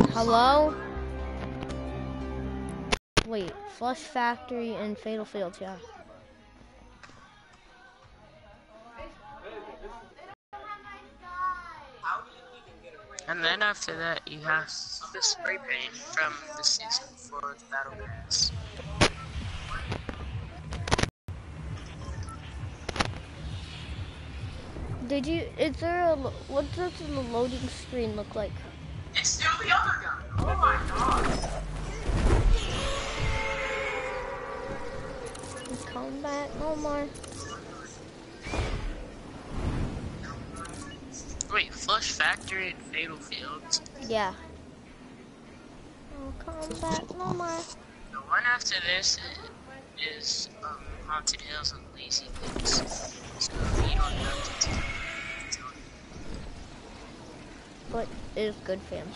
Hello? Wait, Flush Factory and Fatal Fields, yeah. And then after that, you have the spray paint from the season for the battle pass. Is there what does the loading screen look like? It's still the other guy. Oh my god. Come back, no more. Wait, Flush Factory and Fatal Fields? Yeah. Oh, come back, no more. The one after this is Haunted Hills and Lazy Bits. So you don't have to tell me. But it is good, fans.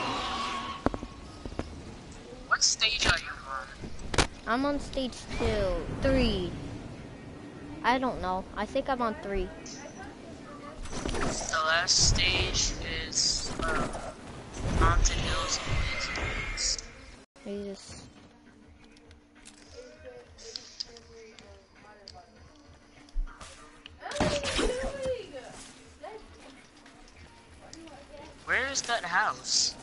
What stage are you on? I'm on stage 3. I don't know. I think I'm on 3. The last stage is Haunted Hills and Lazy Bits. Jesus. Where is that house?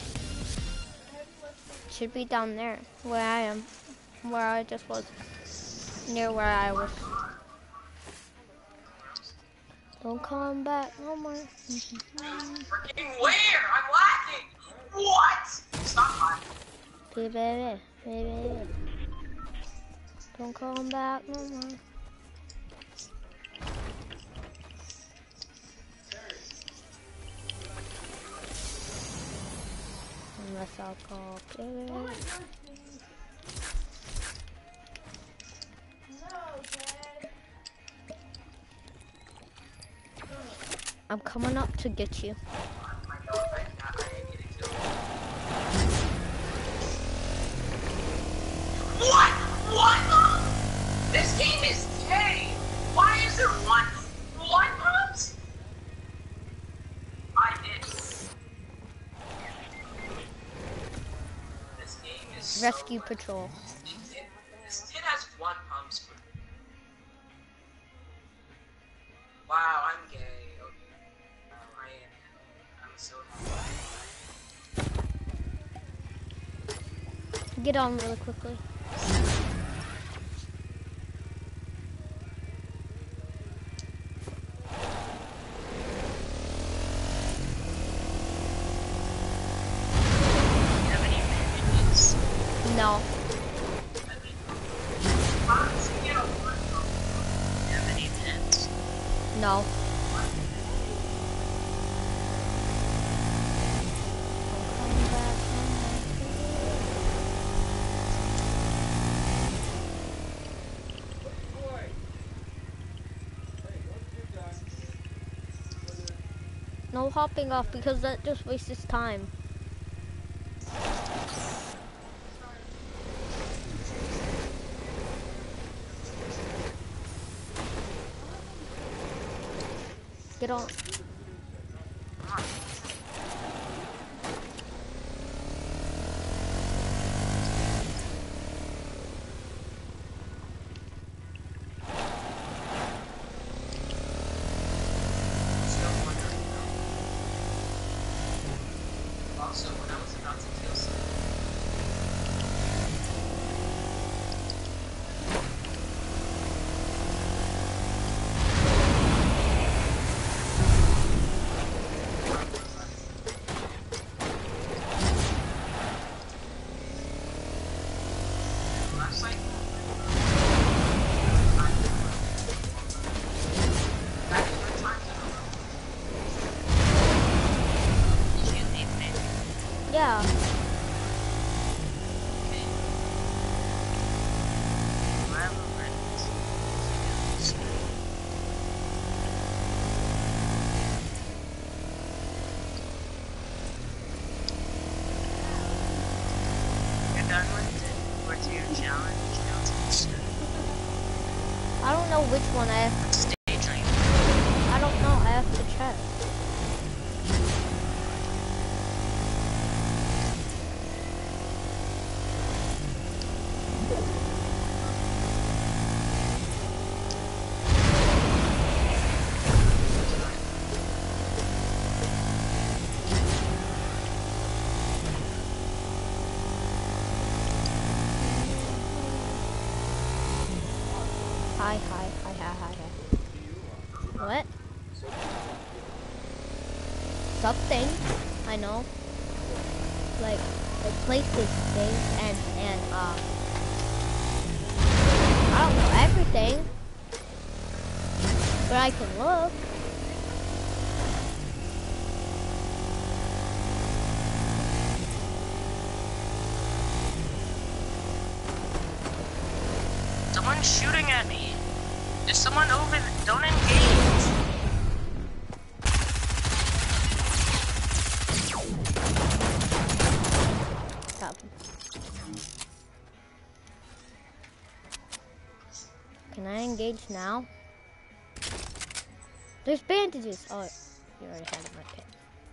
Should be down there, where I am. Where I just was. Near where I was. Don't come back no more. Freaking where? I'm laughing! What? Stop laughing. Baby. Don't come back no more. Unless I'll call baby. I'm coming up to get you. What? What? This game is gay. Why is there one pumps? I did. This game is Rescue Patrol. This kid has 1 pump sprint. Wow, I'm gay. Okay. I am. I'm so happy. Get on really quickly. No. No. No hopping off because that just wastes time. Get on. Also, when I was about to kill someone, last night, Yeah. you're done with it? What's your challenge? I don't know which one I have. Stage rank. I don't know. I have to check. What? Something. I know. Like places things and I don't know everything. But I can look. Someone's shooting at me. There's someone over there. Don't engage. Stop. Can I engage now? There's bandages. Oh, you already had it in my pit.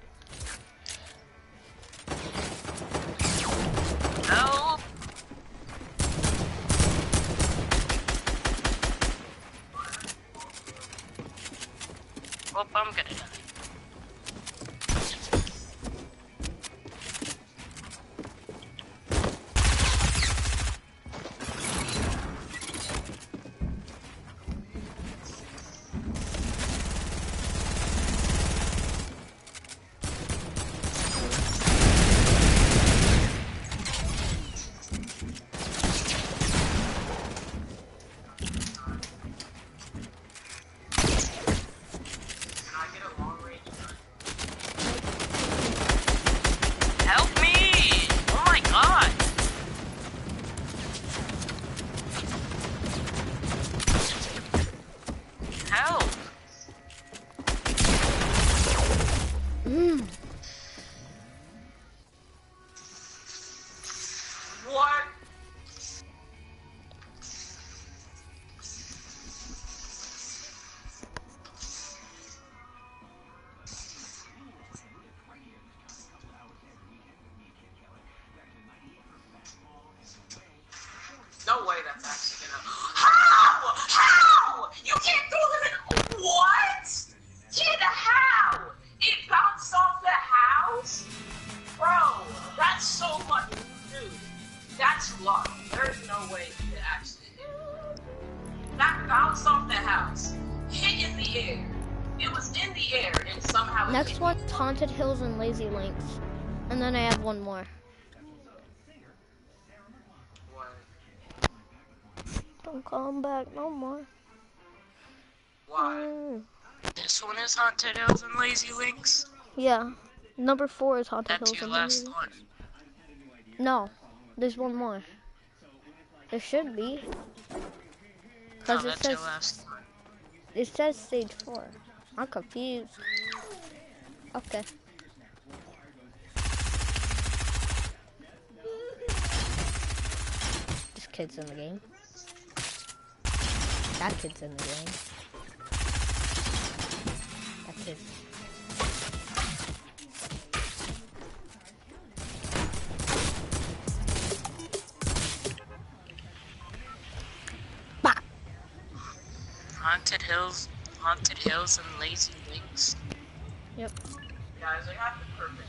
No. Oh, I'm gonna die. Help me! Oh my god! Help! What? No way that's actually gonna. How? How? You can't throw them in. What? Yeah, the how? It bounced off the house? Bro, that's so much. Dude, that's luck. There's no way it actually. That bounced off the house. Hit in the air. It was in the air and somehow. Next one's Haunted Hills and Lazy Links. And then I have one more. Don't come back no more. Why? This one is Haunted Hills and Lazy Links. Yeah. Number 4 is Haunted That's Hills your and Lazy last Links. one. No. There's one more. There should be. No, Because that's your last one. it says stage 4. I'm confused. Okay. This kid's in the game. That kid's in the game. That kid. Bah! Haunted Hills and Lazy Links. Yep. Guys, I got the perfect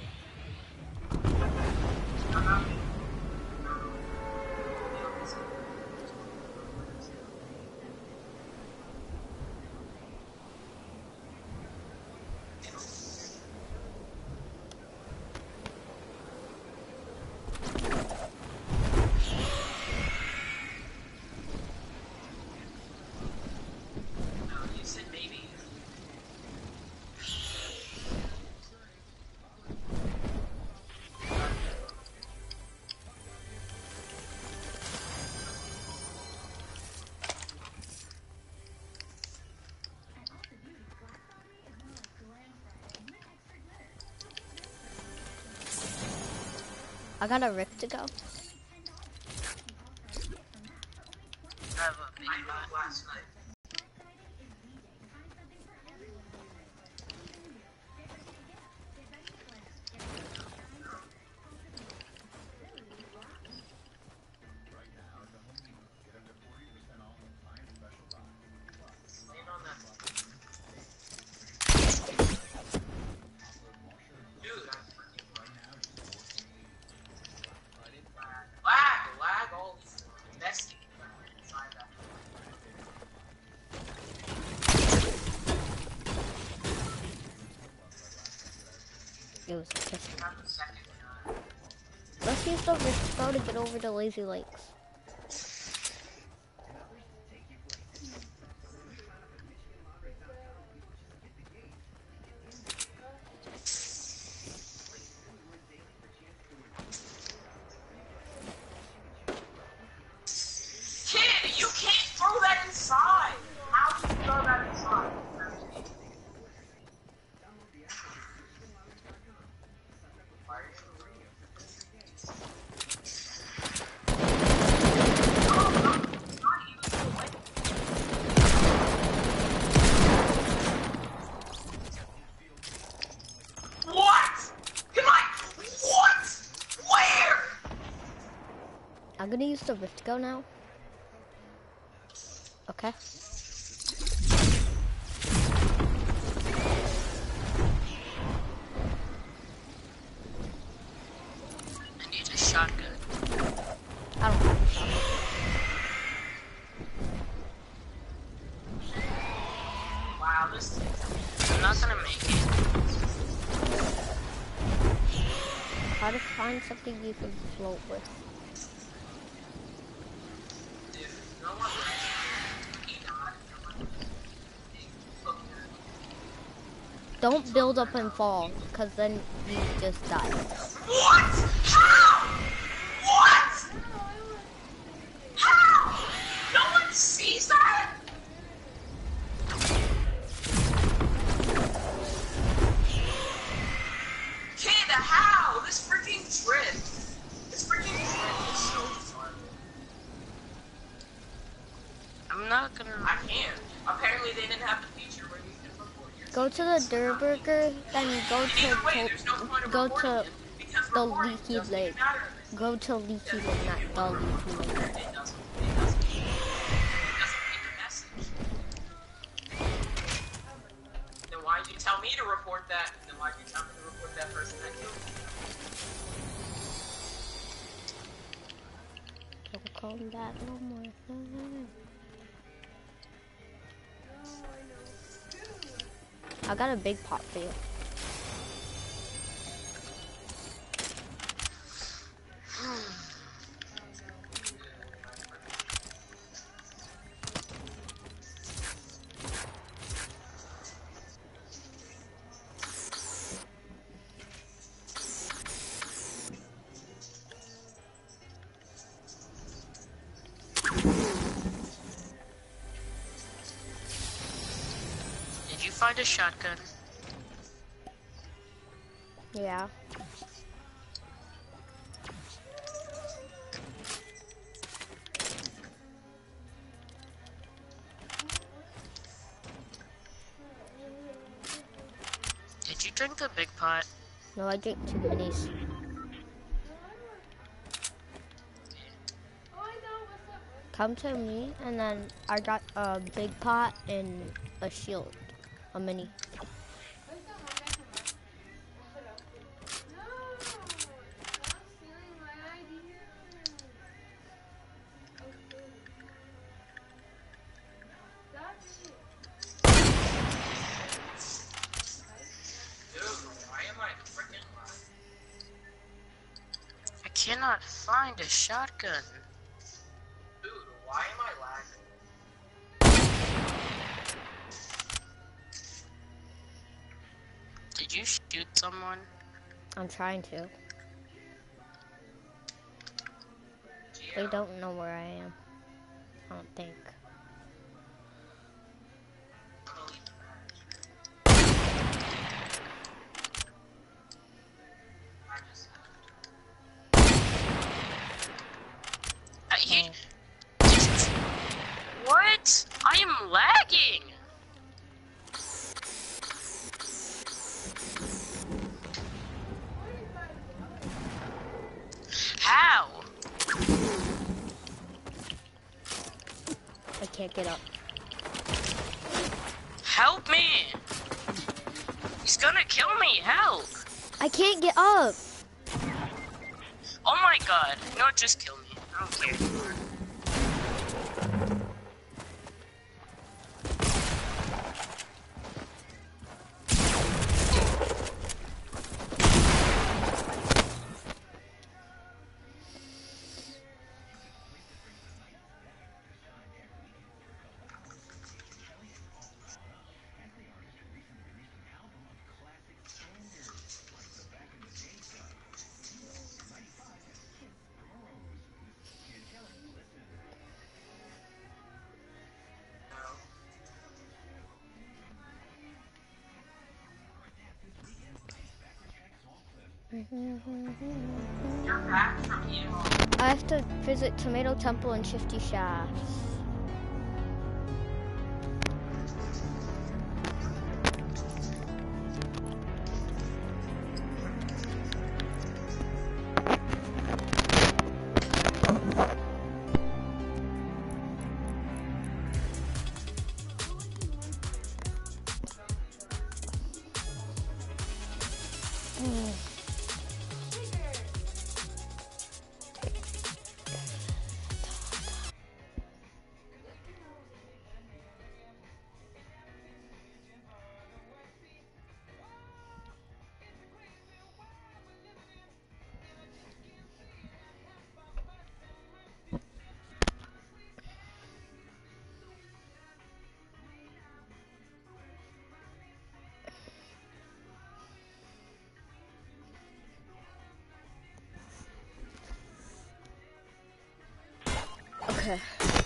You said maybe. I got a rift to go. I have a big last night. Lag all these investing inside that. It was a pistol. Not the second gun. Let's use the rift bow to get over to Lazy Lakes. Kid, you can't throw that inside! How do you throw that inside? What? What? Where? I'm gonna use the rift bow now. Okay. I need a shotgun. I don't have a shotgun. Wow, this I'm not gonna make it. Try to find something you can float with. no one Don't build up and fall, because then you just die. What? How? What? How? No one sees that? Kid, how? This freaking drift. This freaking drift is so fun. I'm not gonna. I can't. Apparently they didn't have the feature where you can report your Go to the Durburger, then go Either way, to there's no point of go reporting to it, because the reporting Leaky doesn't Lake. matter in this. Go to Leaky Lake, not the Leaky Lake. It doesn't. It doesn't. It doesn't read the message. Then why'd you tell me to report that? Then why'd you tell me to report that person that killed me? Don't call him that no more. I got a big pot for you. Did you find a shotgun? Yeah. Did you drink the big pot? No, I drink 2 minis. Come to me, and then I got a big pot and a shield, a mini. Dude, why am I freaking lying? I cannot find a shotgun. Dude, why am I lagging? Did you shoot someone? I'm trying to. They don't know where I am. I don't think. He. What? I am lagging. How? I can't get up. Help me! He's gonna kill me. Help! I can't get up. Oh my god. No, just kill me. I don't care. You're back from eating all. I have to visit Tomato Temple and Shifty Shafts. Okay.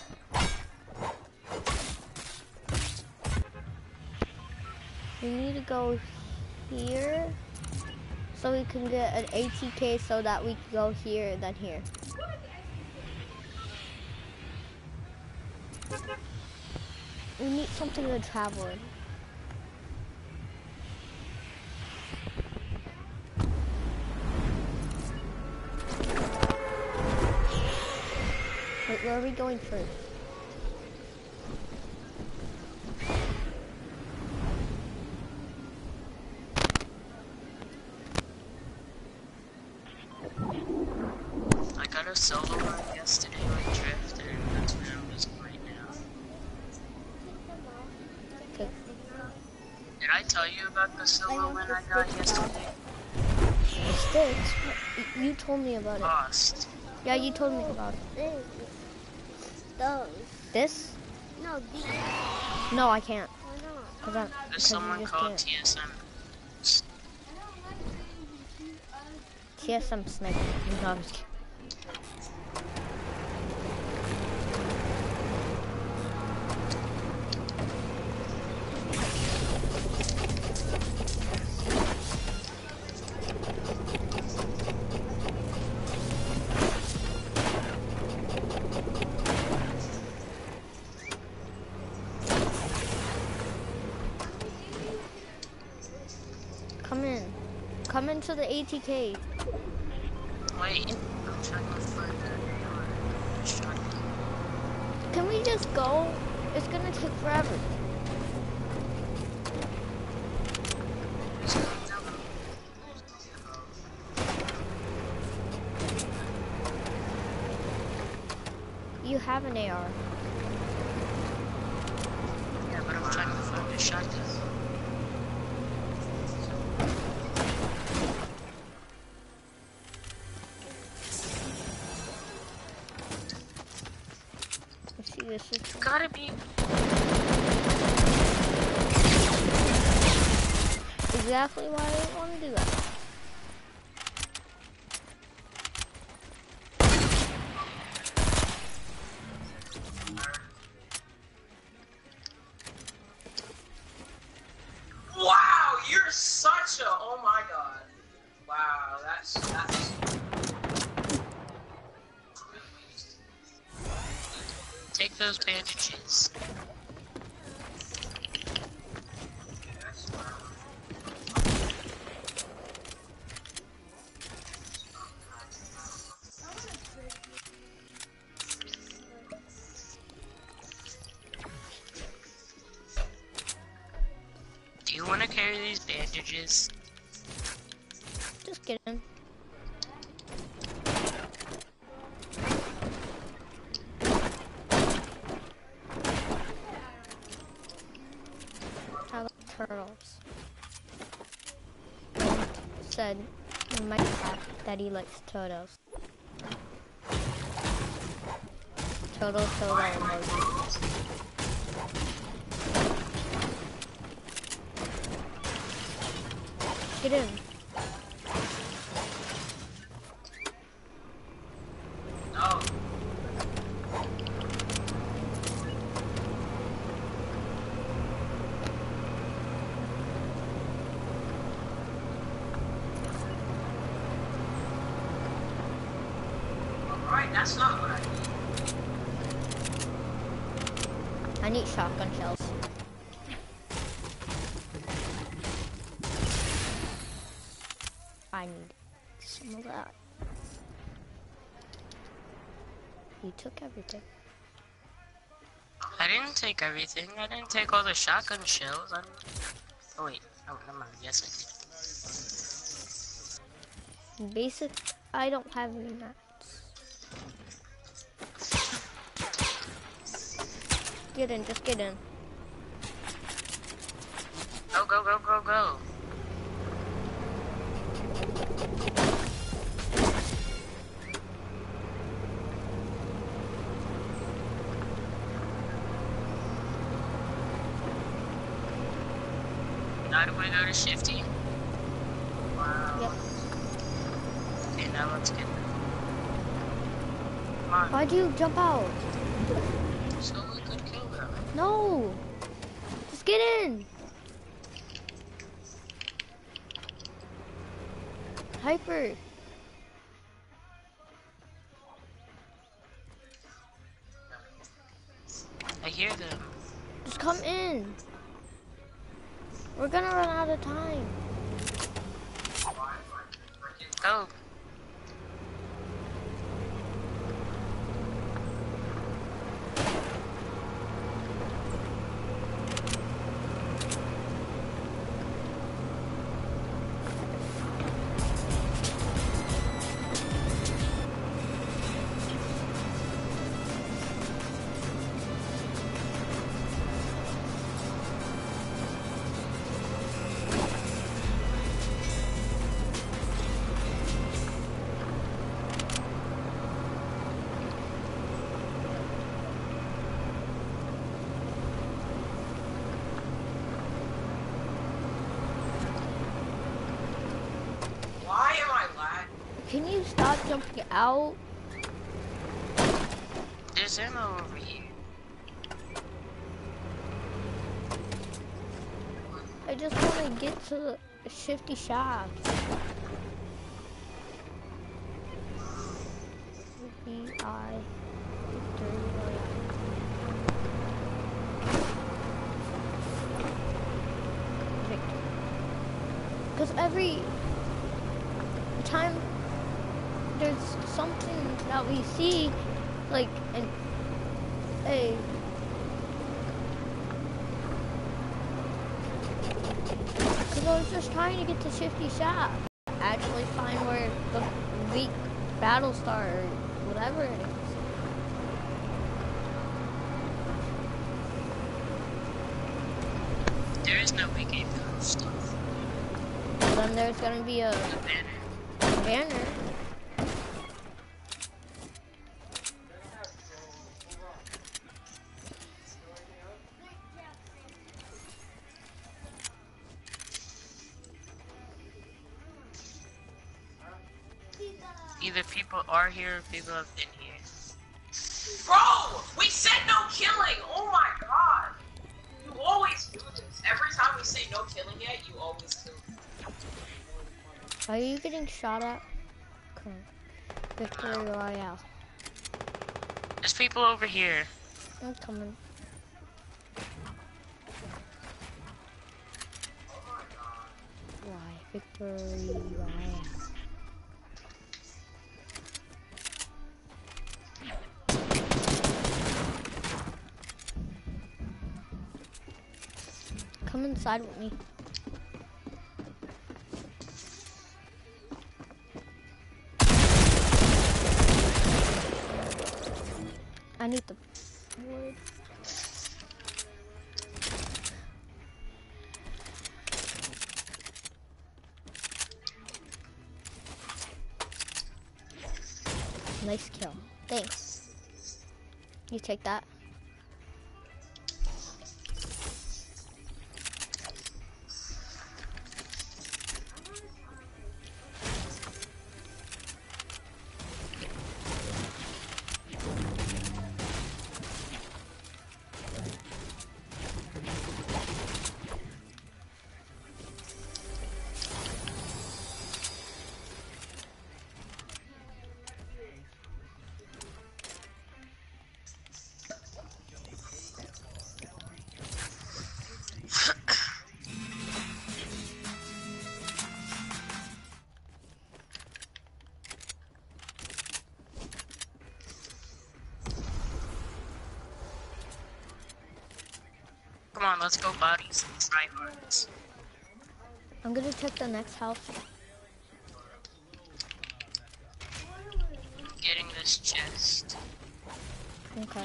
We need to go here so we can get an ATK so that we can go here then here. We need something to travel in. Wait, where are we going first? I got a solo run yesterday on Drift, and that's where I was right now. Okay. Did I tell you about the solo win I got yesterday? Sticks? You told me about it. Lost. Yeah, you told me about it. Those. This? No, these. No, I can't. Why not? Cause There's you someone just called can't. TSM. TSM sniper. No, I'm just kidding. Come in. Come into the ATK. Wait, I'm trying to find the shotgun. Can we just go? It's gonna take forever. You have an AR. Yeah, but I'm trying to find a shotgun. Let's see, this is Gotta be. exactly why I want to do that. Wow, you're such a. Oh my god. Wow, that's. Take those bandages. Do you want to carry these bandages? Just get in. I like turtles. Said in Minecraft that he likes turtles. Turtle emoji. Get in. No. That's not what I need. I need shotgun shells. I need some of that. You took everything. I didn't take everything. I didn't take all the shotgun shells. Oh wait, oh never mind. Yes, I did. Basic, I don't have any mats. Get in, just get in. Go, go, go, go, go. Now do we go to Shifty? Wow. Yep. Okay, now let's get them. Come on. Why'd you jump out? So we could kill them. No! Just get in! Hyper! I hear them. Just come in! We're gonna run out of time. Go. Why am I lagging? Can you stop jumping out? There's ammo over here. I just want to get to the Shifty shaft. V-I. Because every time there's something that we see, like a because I was just trying to get to Shifty Shaft, actually find where the weak battle star or whatever it is. There is no big game stuff. Then there's gonna be a banner. Either people are here or people have been here. Bro, we said no killing. Oh my god. You always do this. Every time we say no killing yet, you always kill. Are you getting shot at? Come on. Victory Royale. There's people over here. I'm coming. Why? Victory Royale. Come inside with me. I need the wood. Nice kill. Thanks. You take that. let's go body some tryhards. I'm gonna check the next house. Getting this chest. Okay.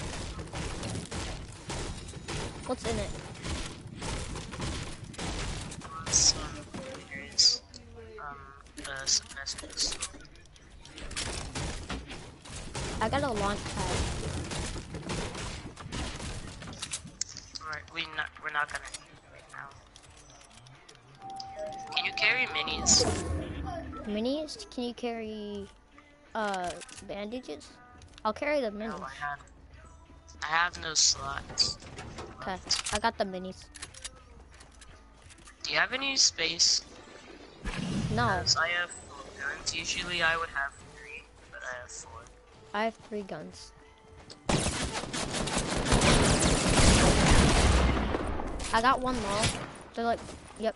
What's in it? Some leaders. Some messages. I got a launch pad. Alright, we're not gonna need it right now. Can you carry minis? Minis? Can you carry bandages? I'll carry the minis. No, I have no slots. Okay, I got the minis. Do you have any space? No, Because I have 4 guns. Usually I would have 3, but I have 4. I have 3 guns. I got 1 more. They're like, yep.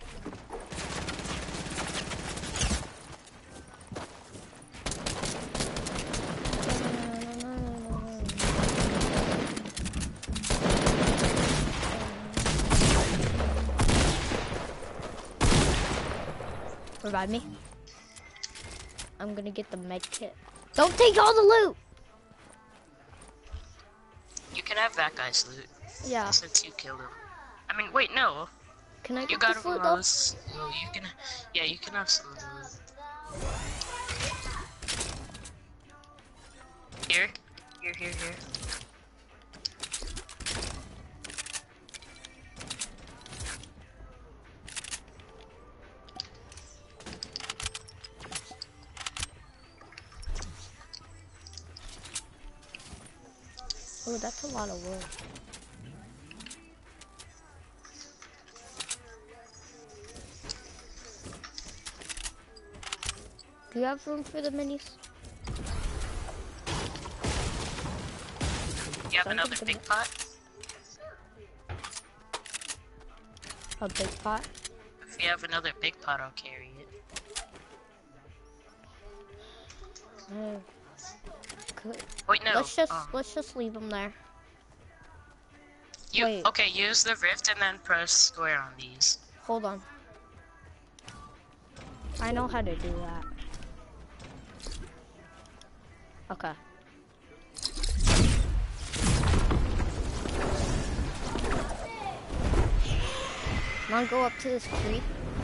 Revive me. I'm gonna get the med kit. Don't take all the loot! You can have that guy's loot. Yeah. Since you killed him. I mean, wait, no. Can I You get got this him loot when I though? was... Well, you can... Yeah, you can have some of the loot. Here. Here. Oh, that's a lot of wood. Do you have room for the minis? You have another big pot? A big pot? If you have another big pot, I'll carry it. Good. Wait, no. Let's just leave them there. Wait. Okay, use the rift and then press square on these. Hold on. I know how to do that. Okay. I'm gonna go up to this tree.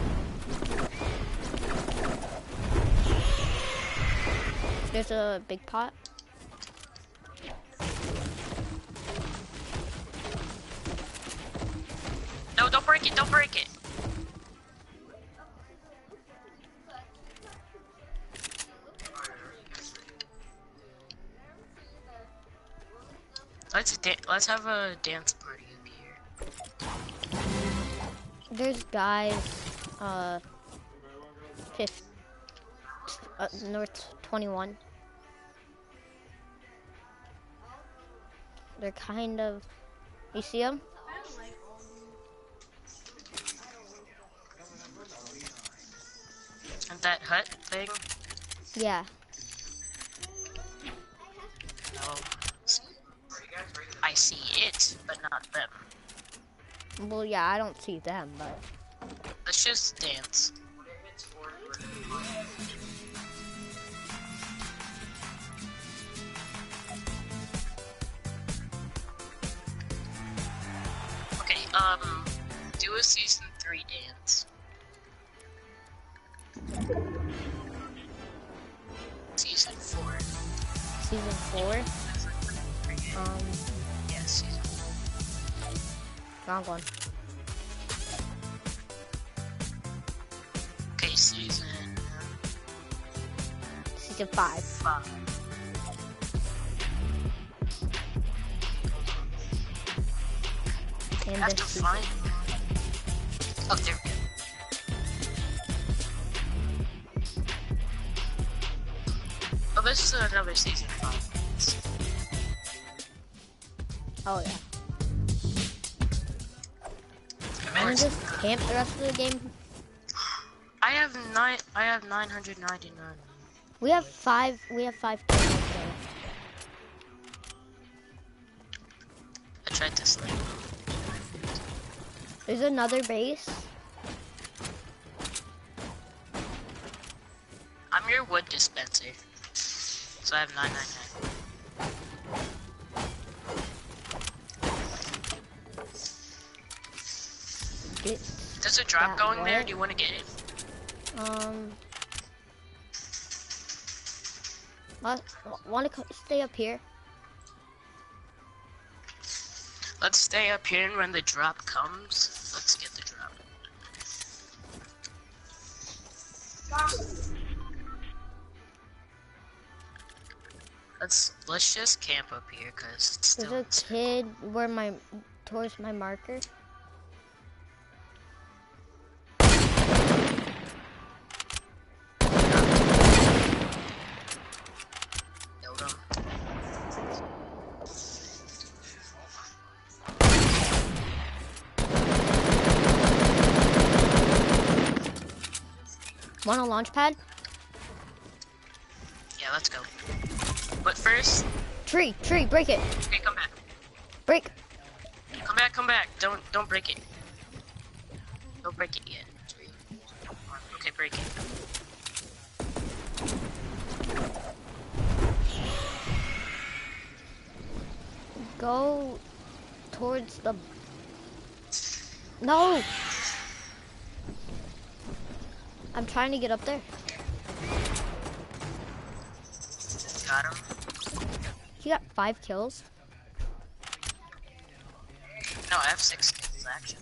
There's a big pot. No, don't break it, don't break it. Let's have a dance party up here. There's guys, North 21. They're kind of, you see them? And that hut thing? Yeah. No. I see it, but not them. Well, yeah, I don't see them, but. Let's just dance. Okay, do a season 3 dance. Season 4. Season 4? Yeah, season 4. Wrong one. Okay, season 5. 5. And Have this to season. find. Oh, there we go. Oh, this is another season 5. Oh yeah. Wanna just camp the rest of the game? I have 999. We have 5 camps today. I tried to sleep. There's another base. I'm your wood dispenser. So I have 999. There's a drop going there. Do you want to get it? Want to stay up here? Let's stay up here, and when the drop comes, let's get the drop. Let's just camp up here, cause it's still. There's a kid towards my marker. Killed him. Want a launch pad? Yeah, let's go. But first, Tree, break it. okay, come back. Break. Come back. Don't break it. Don't break it yet. Okay, break it. Go towards the... No! I'm trying to get up there. Got him. He got 5 kills. No, I have 6 kills actually.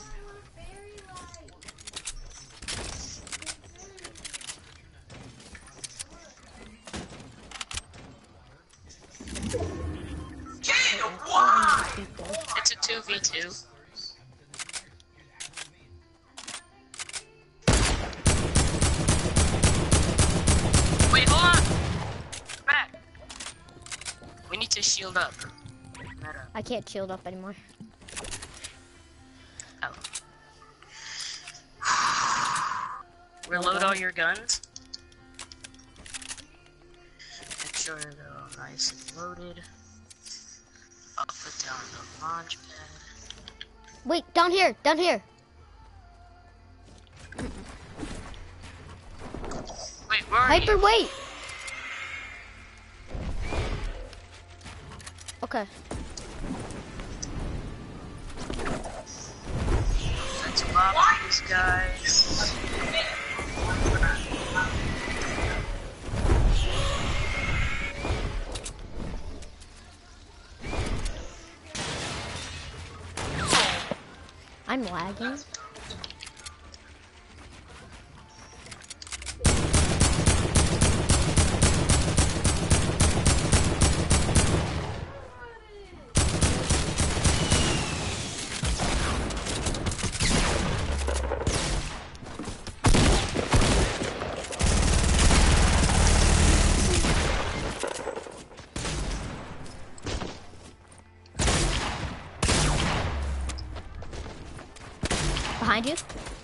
It's a 2v2. Wait, hold on! Back! We need to shield up. I can't shield up anymore. Oh. Reload all your guns. Make sure they're all nice and loaded. I'll put down the launch pad. Wait, down here. Wait, where are Hyper, you? wait. Okay. Let's pop these guys. I'm lagging. Behind you.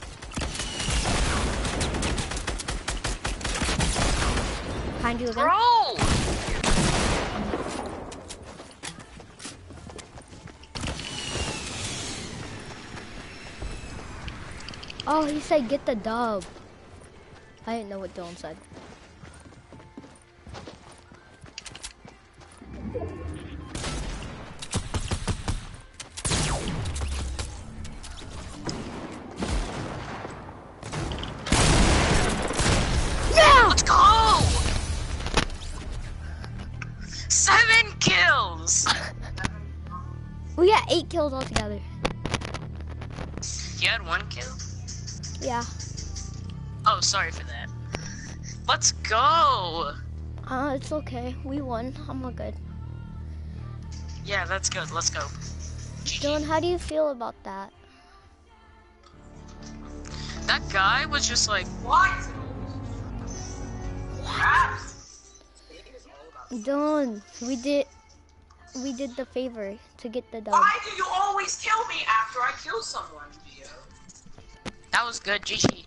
Behind you again. Bro! Oh, he said get the dub. I didn't know what Dylan said. Yeah! Let's go! 7 kills! We got 8 kills altogether. You had 1 kill? Yeah. Oh, sorry for that. Let's go! It's okay. We won. I'm all good. Yeah, that's good. Let's go. Dylan, how do you feel about that? That guy was just like, What? Dylan, we did the favor to get the dub. Why do you always kill me after I kill someone, Gio? that was good, GG.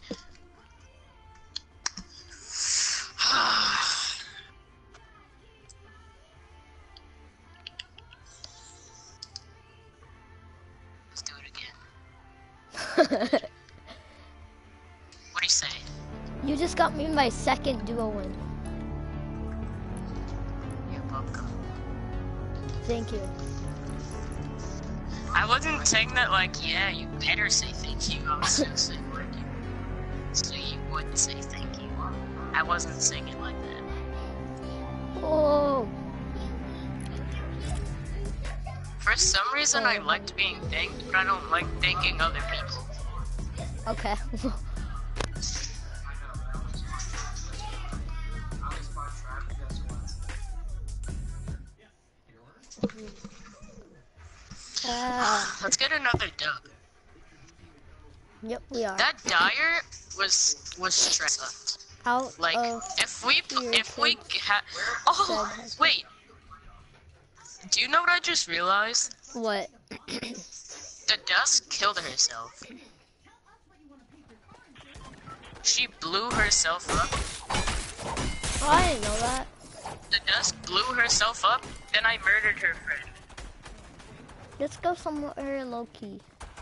Let's do it again. What do you say? You just got me my second duo win. You're welcome. Thank you. I wasn't saying that like, yeah, you better say thank you. I was just saying like, so you would say thank you. I wasn't saying it like that. Oh. For some reason, I liked being thanked, but I don't like thanking other people. Okay. Let's get another dub. Yep, we are. That Dyer was stressed. Out Like, of if we kids had, oh said- wait, do you know what I just realized? what? The Dusk killed herself. She blew herself up. Oh, I didn't know that. The Dusk blew herself up, then I murdered her friend. Let's go somewhere low key.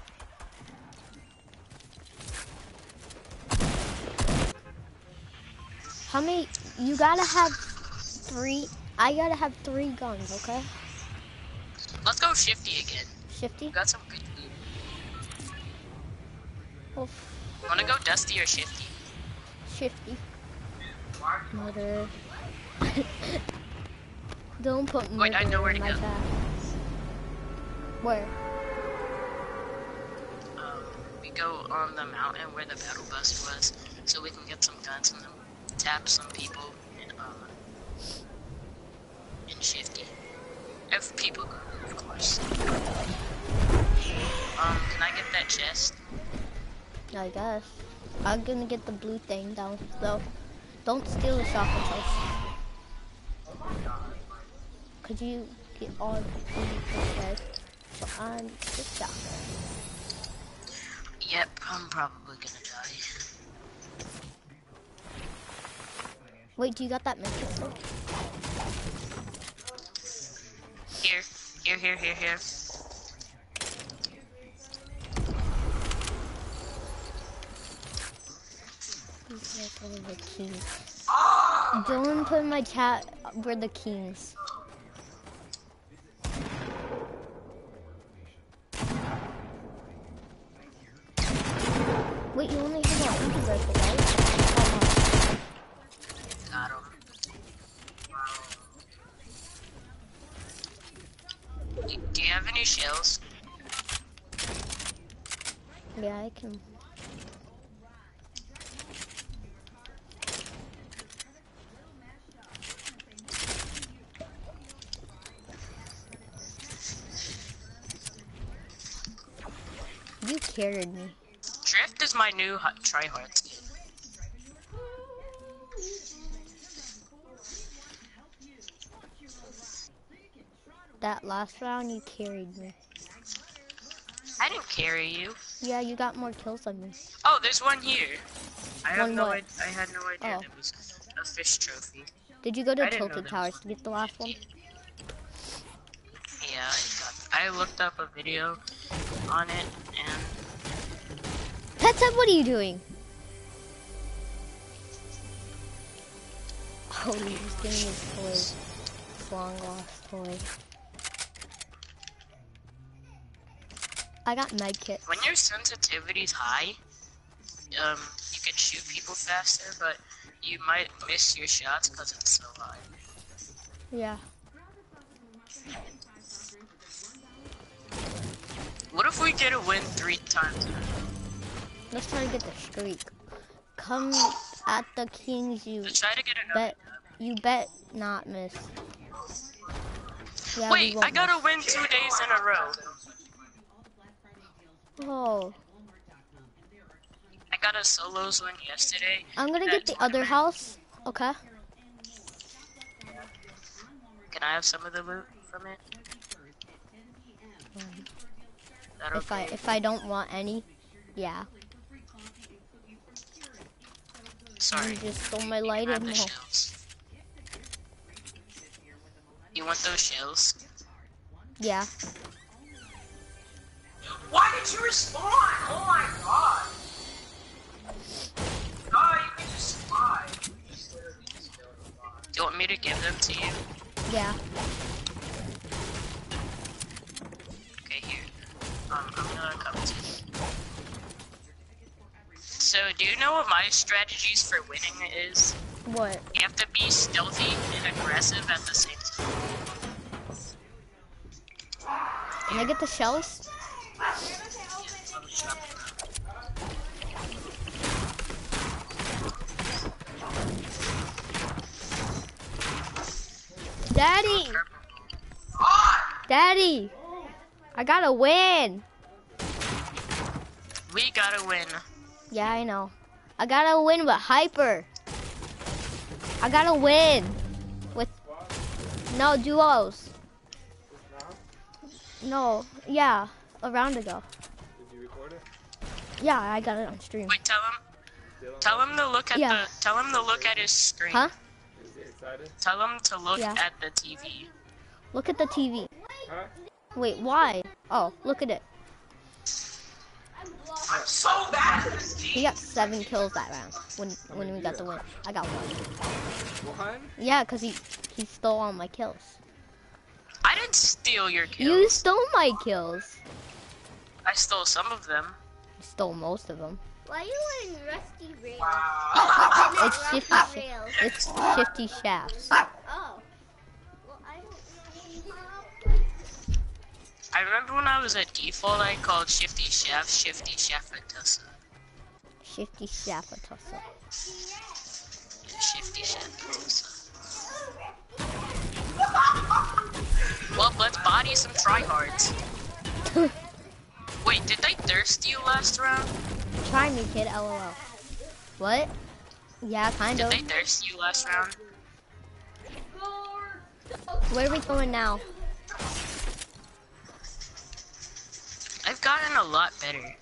How many? You gotta have 3. I gotta have 3 guns, okay? Let's go Shifty again. Shifty? Got some good loot. Oh, Wanna go Dusty or Shifty? Shifty. Murder. Don't put murder Wait, I know where in to my go. chat. Where? We go on the mountain where the battle bus was, so we can get some guns and then tap some people in Shifty. If people go, of course. Can I get that chest? I guess. I'm gonna get the blue thing down, though. Don't steal the shotgun shells. Could you get all the blue? So I'm the shotgun. Yep, I'm probably gonna die. Wait, do you got that medkit still? Here. These guys are the kings. Don't put in my chat, we're the kings. Wait, you only have a 100 rifle, right? Got him. Do you have any shells? Yeah, I can. You carried me. Drift is my new tryhard skin. That last round, you carried me. I didn't carry you. Yeah, you got more kills than me. Oh, there's one here. I had One no what? idea Oh. there was a fish trophy. Did you go to I didn't know Tilted there was Towers to get the last one? Yeah, I looked up a video on it and Pet Tub, what are you doing? Oh, he's just giving me his toy. His long lost toy. I got medkit. when your sensitivity's high, you can shoot people faster, but you might miss your shots because it's so high. Yeah. What if we get a win 3 times? Let's try to get the streak. Come at the kings, you Let's try to get another. bet. You bet not miss. Yeah, Wait, we won't I got miss. a win 2 days in a row. Oh, I got a solos win yesterday. I'm gonna get the other house. Okay. Can I have some of the loot from it? That okay? If I don't want any, yeah. Sorry. You just stole my You light can have the ammo. shells. You want those shells? Yeah. Why did you respawn? Oh my god. Oh, you can just fly. Do you want me to give them to you? Yeah. Okay, here. I'm gonna come to you. So, do you know what my strategies for winning is? What? You have to be stealthy and aggressive at the same time. Can I get the shells? Daddy! Daddy! I gotta win! We gotta win. Yeah, I know. I gotta win with Hyper. I gotta win with no duos. No, yeah, a round ago. Did you record it? Yeah, I got it on stream. Wait, tell him to look at tell him to look at his screen. Huh? Is he excited? Tell him to look Yeah. at the TV. Look at the TV. Huh? Wait, why? Oh, look at it. I'm so bad at this He game. got 7 kills that round when we got the win. I got 1. One? Yeah, cause he stole all my kills. I didn't steal your kills. You stole my kills. I stole some of them. You stole most of them. Why are you in rusty rails? Wow. It's shifty. Rusty rails. It's shifty shafts. Oh. Well, I don't know. I remember when I was at default, I called Shifty Shafatasa. Shifty shafatasa. Yeah, Shifty Shafatasa. Well, let's body some tryhards. Wait, did they thirst you last round? Try me, kid. LOL. What? Yeah, kind Did of. they thirst you last round? Where are we going now? I've gotten a lot better.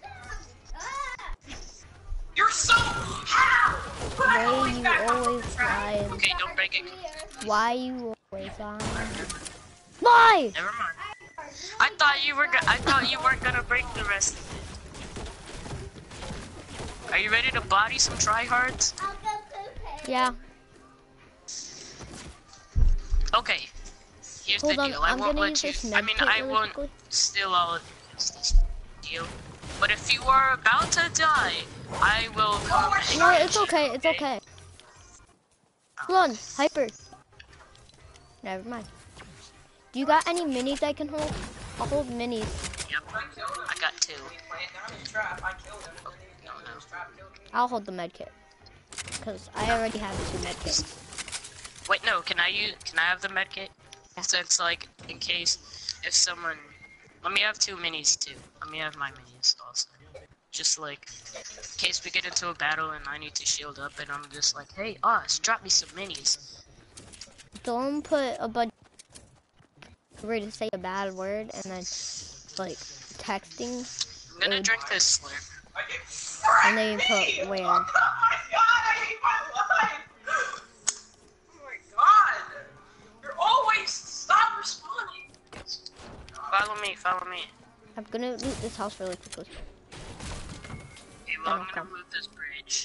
You're so how? Why you always lying? Okay, don't break it. Why you always lying? Why? Never mind. I thought you weren't gonna break the rest of it. Are you ready to body some tryhards? I'll go pooping. Yeah. Okay. Here's Hold the on, deal. I I'm won't gonna let you. use this I mean, medkit I really won't quickly. steal all of this deal. But if you are about to die, I will come. and No, get it's you, okay. It's okay. Hold on, Hyper. Never mind. Do you got any minis I can hold? I'll hold minis. Yep. I got 2. No. I'll hold the medkit. Cause I already have 2 medkits. Wait, no. Can I have the medkit? Yeah. Since like, in case if someone, let me have 2 minis too. Let me have my minis also. Just like, in case we get into a battle and I need to shield up, and I'm just like, hey, Oz, drop me some minis. Don't put a bunch ready to say a bad word and then like texting I'm gonna Dude. drink this slurp. and then you put where. Oh my god, I hate my life! Oh my god! You're always stop responding! Follow me. I'm gonna loot this house really quickly. Okay, well, I'm Okay. gonna move this bridge.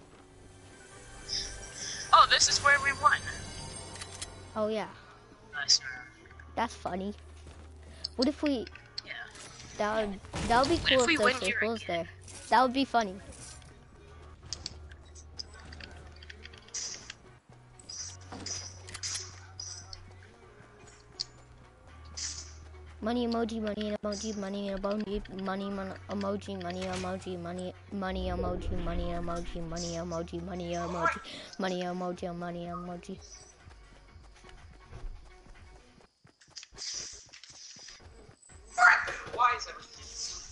Oh, this is where we won. Oh yeah, Nice. that's funny. What if we? Yeah. That would be What cool if we if win the here circle was again? there. That would be funny. Money emoji, money emoji, money emoji, money emoji, money emoji, money emoji, money emoji, money emoji, money emoji, money emoji, money emoji. Why is everything so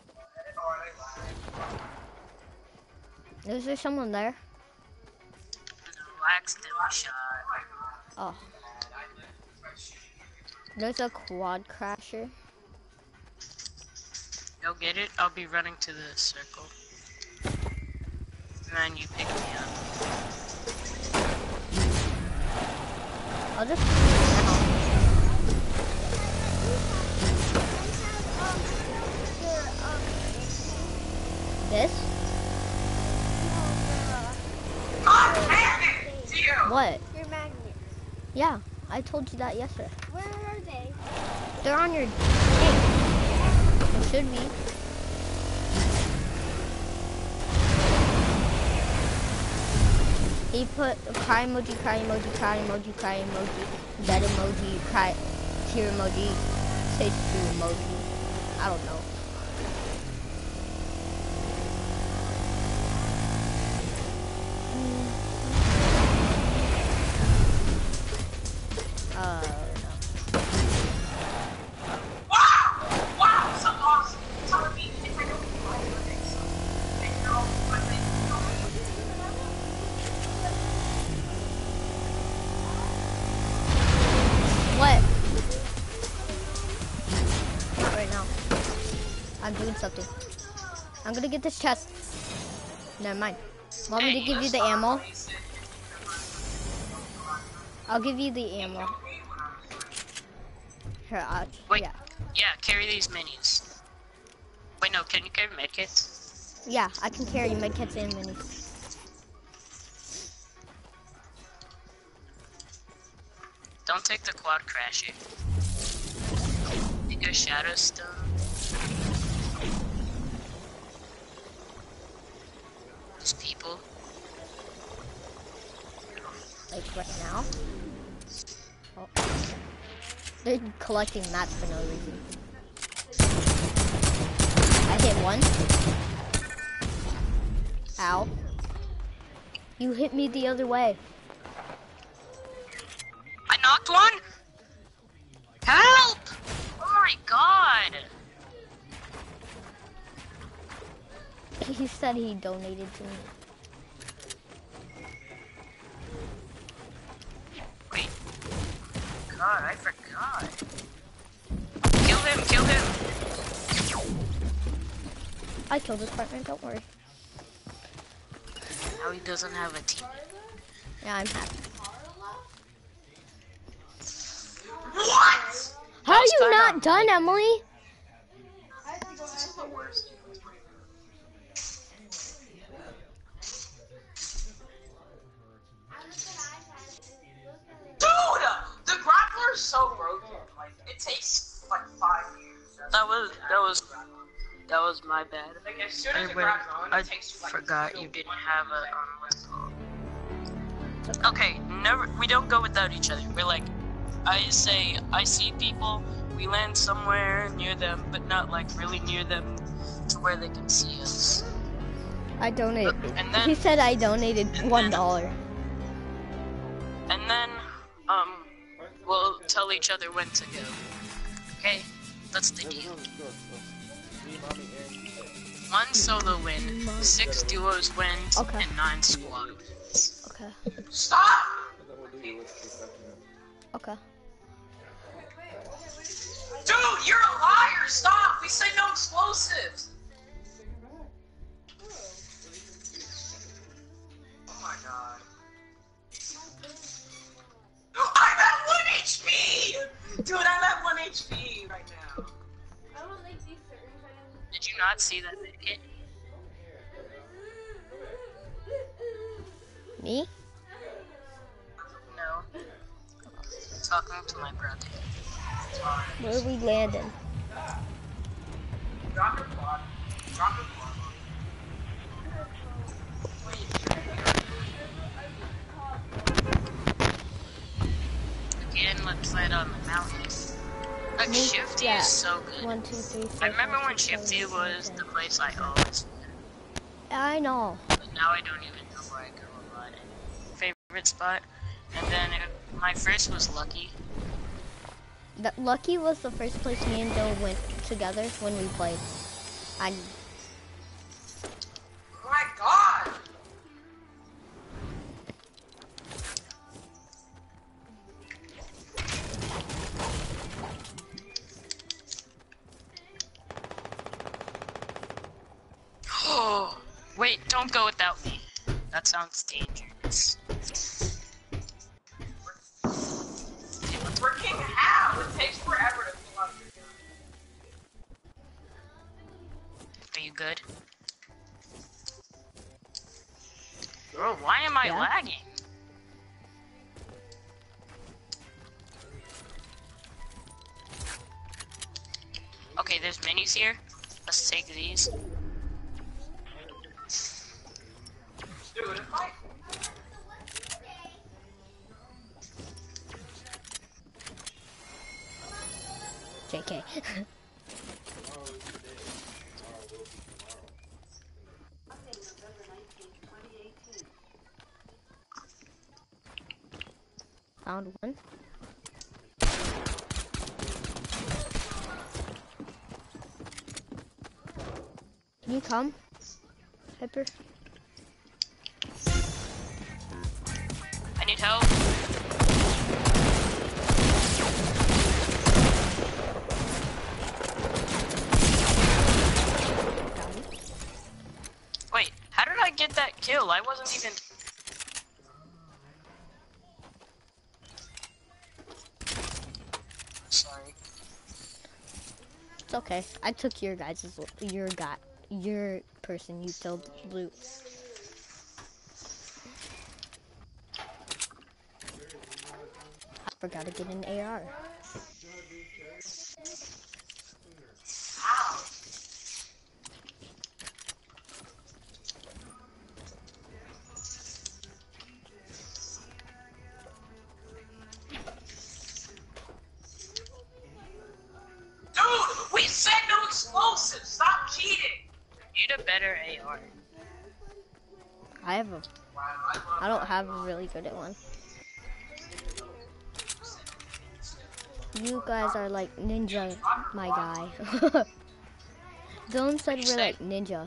Is there someone there? No, I accidentally shot. Oh. There's a quad crasher. Go get it. I'll be running to the circle. And then you pick me up. I'll just This? God damn it! To you! What? Your magnets. Yeah, I told you that yesterday. Where are they? They're on your thing. It should be. He put a cry emoji, cry emoji, cry emoji, cry emoji, dead emoji, cry, tear emoji, stage 2 emoji. I don't know. Wow! Wow! So awesome! Telling me if I don't buy your next song, then you're all my What? Right now. I'm doing something. I'm gonna get this chest. Never mind. Want me to give you the ammo? I'll give you the ammo. Here, Wait. yeah. Yeah, carry these minis. Wait, no, can you carry medkits? Yeah, I can carry medkits and minis. Don't take the quad crasher. Take a shadow stone. There's people. Like right now. Oh. They're collecting mats for no reason. I hit one. Ow. You hit me the other way. I knocked one? Help! Oh my god! He said he donated to me. Wait. God, I forgot. Kill him, kill him! I killed this partner, don't worry. Now he doesn't have a team. Yeah, I'm happy. What? How are was you kinda not done, Emily? This is the worst. Dude! The grappler is so broken. Like, it takes like 5 years. That was my bad. Like, as soon I, as it went, grabs on, I it takes like forgot you didn't have a Okay, never. We don't go without each other. We're like, I say, I see people. We land somewhere near them, but not like really near them to where they can see us. I donated. And then- He said I donated and $1. And then, we'll tell each other when to go. Okay, that's the deal. 1 solo win, 6 duos wins, Okay. and 9 squad wins. Okay. Stop! Okay. Dude, you're a liar! Stop! We say no explosives! Oh my god. I'm at 1 HP! Dude, I'm at 1 HP right now. Did you not see that medkit? Me? No. Talking to my brother. Where are we landing? Drop your quad. Drop your quad. Again, let's land on the mountain. Like, Me? Shifty Yeah. is so good. 1, 2, 3, 4. I remember 5, when 6, 7, Shifty 8, was 9, the 10. place I always went. I know. But now I don't even know where I go a lot. Favorite spot? And then my first was Lucky. Lucky was the first place me and Joe went together when we played. Oh my god! Oh, wait, don't go without me. That sounds dangerous. Freaking how? It takes forever to fill up your gun. Are you good? Bro, why am I Yeah? lagging? Okay, there's minis here. Let's take these. Dude, if I... JK. Found one. Can you come, Hyper? I need help. Got it. Wait, how did I get that kill? I wasn't even... Sorry. It's okay. I took your your person you killed loot. I forgot to get an AR. Dude, we said no explosives! Stop cheating! Need a better AR. I have a. Wow, I don't have a really good at one. You guys are like ninja, my guy. Dylan said What'd you we're say? like ninja.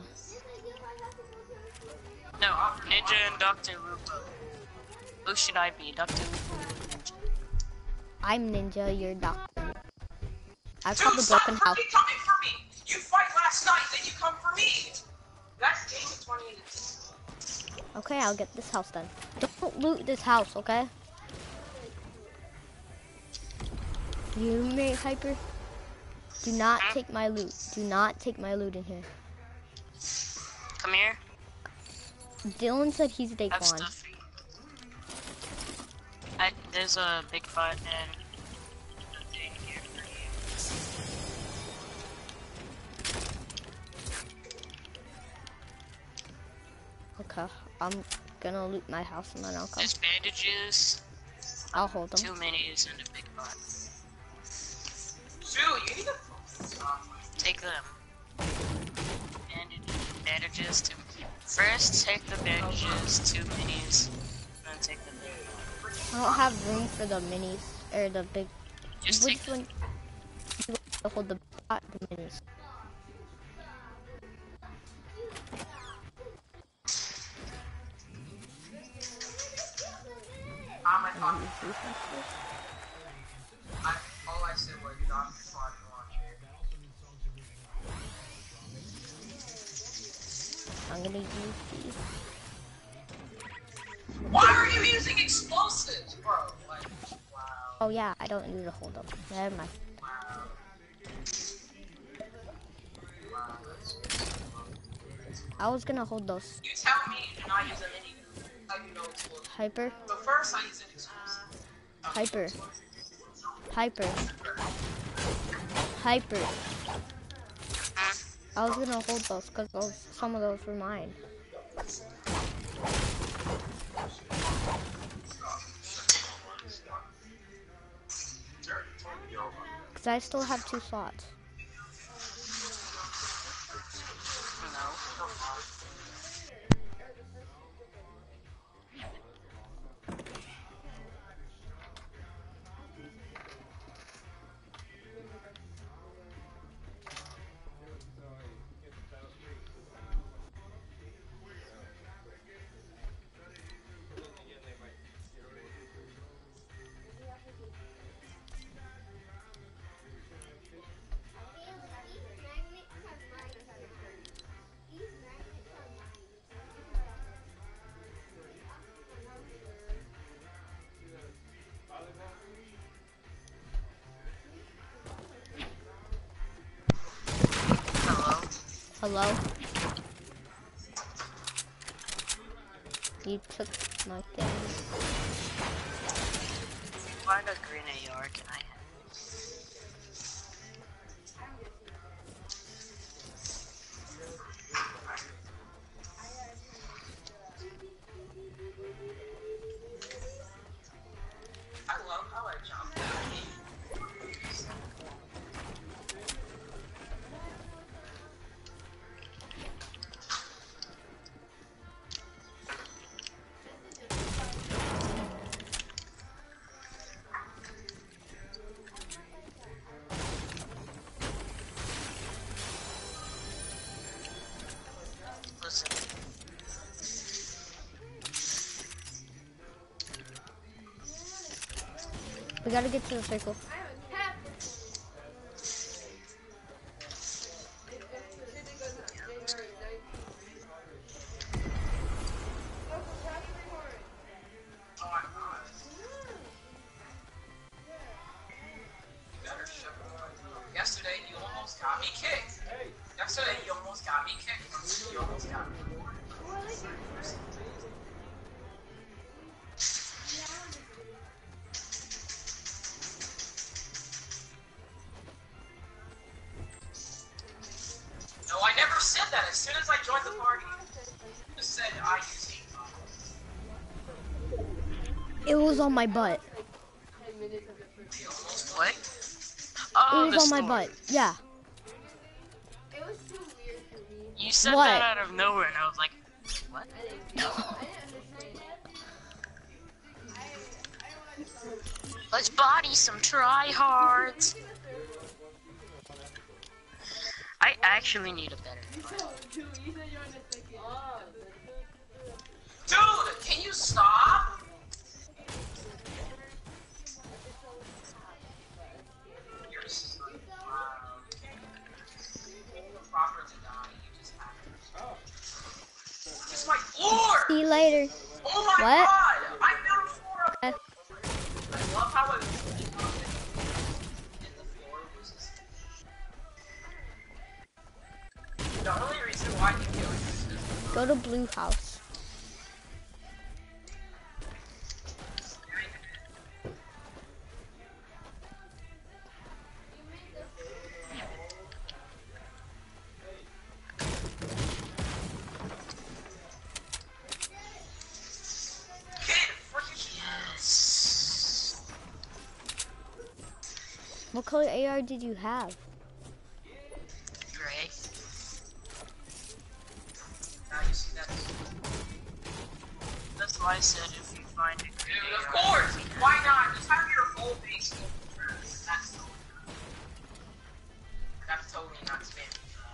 No, Ninja and Dr. Lupo. Who should I be? Dr. Lupo or Ninja? I'm ninja, you're doctor. I've Dude, called the stop broken house. freaking coming for me! You fight last night, then you come for me! That's game of 20 minutes. Okay, I'll get this house done. Don't loot this house, okay? You mate Hyper. Do not take my loot. Do not take my loot in here. Come here. Dylan said he's I have Daquan. stuff for you. There's a big bot and a thing here for you. Okay, I'm gonna loot my house and then I'll come. There's bandages, I'll hold them. 2 minis, and a big bot. Dude, you need to stop. Take them. Bandages, two. First, take the bandages, 2 minis, then take the big bot. I don't have room for the minis or the big. Just Which take one? You want to hold the minis. I'm a talk. All I said was not fun launcher. I'm gonna use these. Why are you using explosives, bro? Like, wow. Oh yeah, I don't need to hold them. Never mind. I was gonna hold those. You tell me to not use a mini. Like, you know, explosives. Hyper, But first, I use an explosive. hyper, hyper, hyper. I was gonna hold those because some of those were mine. Because I still have 2 slots. Hello? You took my thing. Find a green AR, can I have it? I love how I jumped down. Listen. We gotta get to the circle. Yesterday, you almost got me kicked. Yesterday, you almost got me kicked. You almost got me. No, I never said that. As soon as I joined the party, you just said I use heat pump. It was on my butt. What? It Oh, was the on my storm. butt. Yeah. You said What? that out of nowhere, and I was like, what? Let's body some tryhards. I actually need a better gun. Dude, can you stop? You're just like, wow. Properly die, you just have to. It's my floor! See you later. Oh my What? god! I built a floor up. Uh, I love how it was and the floor was just... The only reason why you do it is Go to blue house. Yes. What color AR did you have? Gray. now you see that. That's why I said if you find a Dude, green of AR, course! Why not? Just have your whole base go first. That's totally not spamming.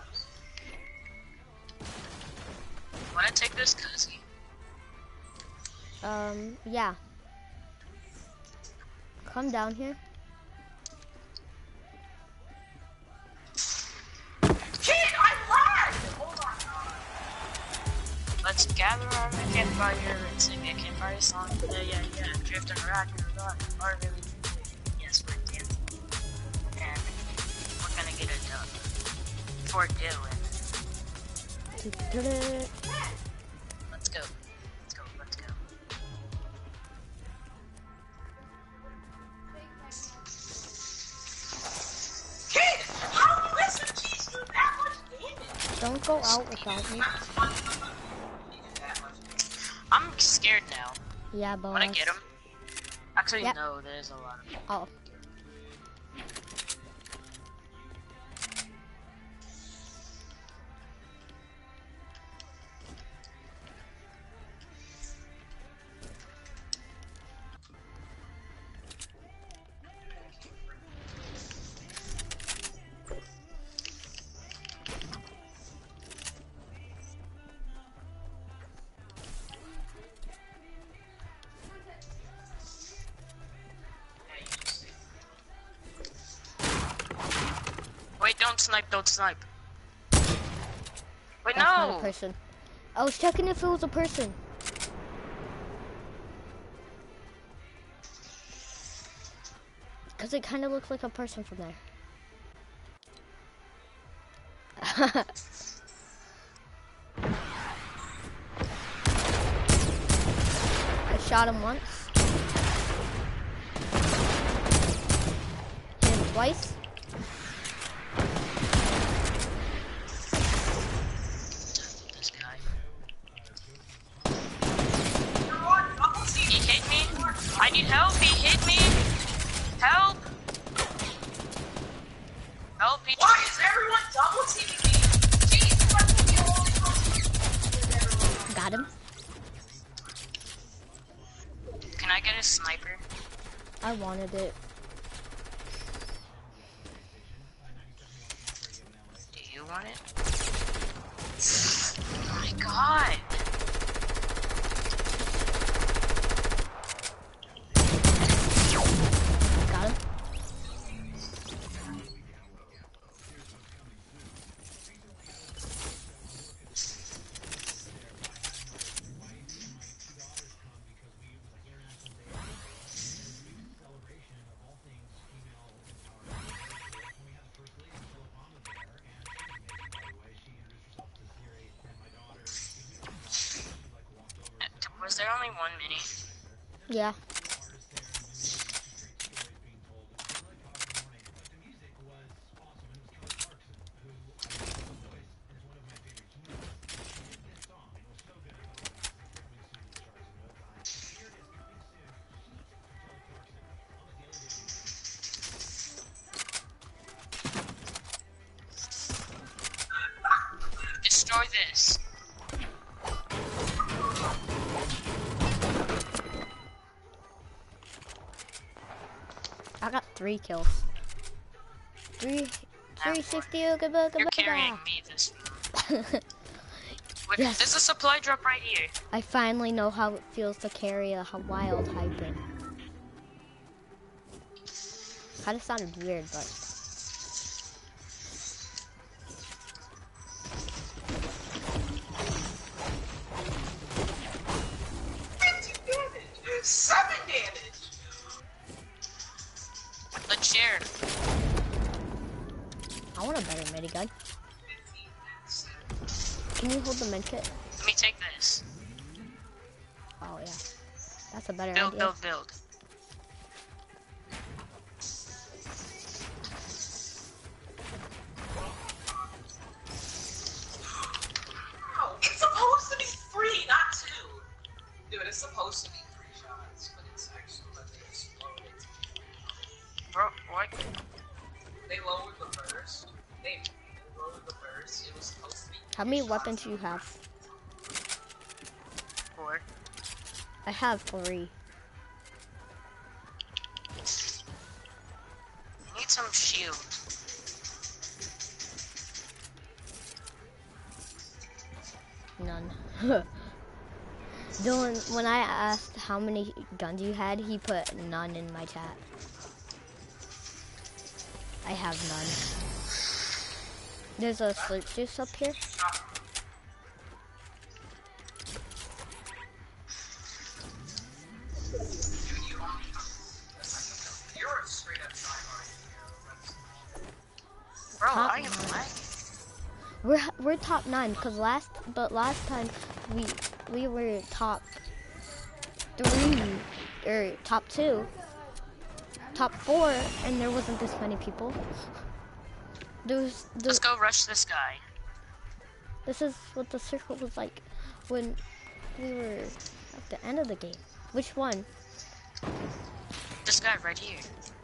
Wanna take this, Cozy? Yeah. Come down here. Kid, I lied! Oh my god. Let's gather around the campfire and sing a campfire song. Yeah, yeah, yeah. Drift and rock and rock. Are really yes, we're dancing. And we're gonna get a dub. For Dylan. Let's go. Let's go. Let's go. Kid, how do SMGs do that much damage? Don't go out without me. I'm scared now. Yeah, boss. Wanna get him? Actually, Yep. no, there's a lot of them. Oh. Wait, don't snipe, don't snipe. Wait, That's not no! a person. I was checking if it was a person. Because it kind of looks like a person from there. shot him once. Hit him twice. This guy. He hit me. I need help. He hit me. Help. Help. He Why is everyone double teaming me? Jeez, I'm the only person. Got him. Can I get a sniper? I wanted it. Do you want it? Oh my god. Got him. Was there only one mini? Yeah. Destroy this. I got 3 kills. 360. You're carrying me this round. Wait, Yes. there's a supply drop right here. I finally know how it feels to carry a wild hyper. Kind of sounded weird, but 7 damage. Let's share. I want a better minigun. Can you hold the medkit? Let me take this. Oh yeah, that's a better Build, idea. build. Ow, it's supposed to be 3, not 2. Dude, it's supposed to be 3 shots, but it's actually but they exploded. Bro, what? They lowered the burst. They lowered the burst. It was supposed to be 3 How many shots. weapons do you have? 4. I have 3. I need some shield. None. Dylan, when I asked how many guns you had, he put none in my chat. I have none. There's a slurp juice up here. You're a straight up tryhard. Bro, Top I am nine. lagging. We're top 9 because last time we were top 3 or top 2, top 4, and there wasn't this many people. Let's go rush this guy. This is what the circle was like when we were at the end of the game. Which one? This guy right here.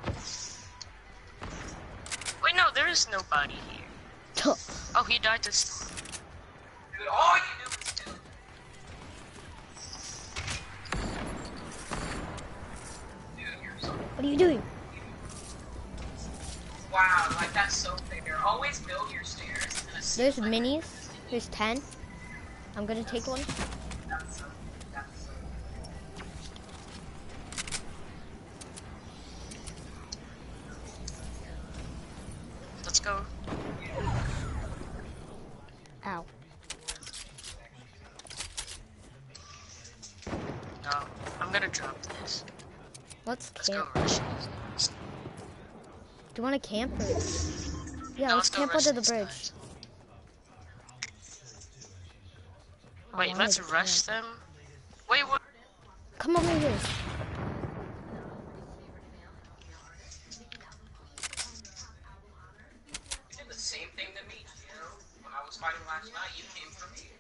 Wait, no, there is nobody here. Oh, he died to storm. Dude, all you do is kill. Dude, you're so... What are you doing? Wow, like that's so fair. Always build your stairs. And There's minis. There's 10. I'm gonna take one. That's so... Let's go. Ow. No, I'm gonna drop this. Let's Let's camp. go rush. Do you want to camp or? Yeah, No, let's go camp rush under the these bridge. guys. I Wait, wanted let's to rush camp. them. Wait, what? Come over here. You did the same thing to me, you know? When I was fighting last night, you came for me.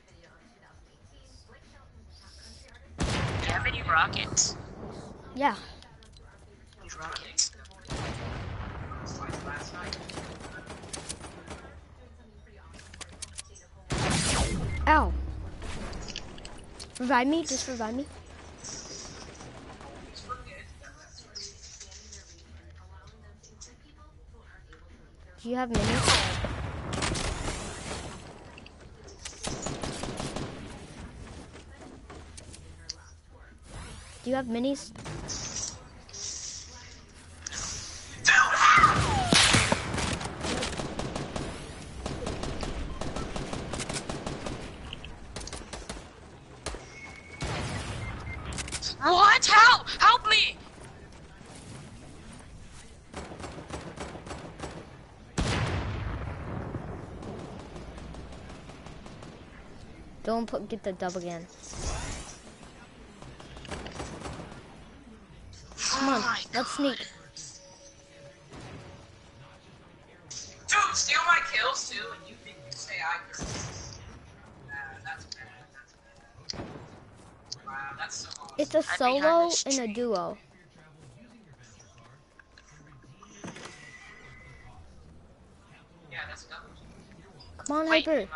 Do you have any rockets? Yeah. These rockets. I was fighting last night. Ow. Revive me. Just revive me. Always forget that that's right. Do you have minis? Do you have minis? What? Help! Help me! Don't get the dub again. Come on, let's sneak. Dude, steal my kills too, and you think you say I could. That's bad. That's bad. Wow, that's so awesome. It's a behind solo this and a tree. duo. Yeah, that's double. Come on, Wait. Hyper.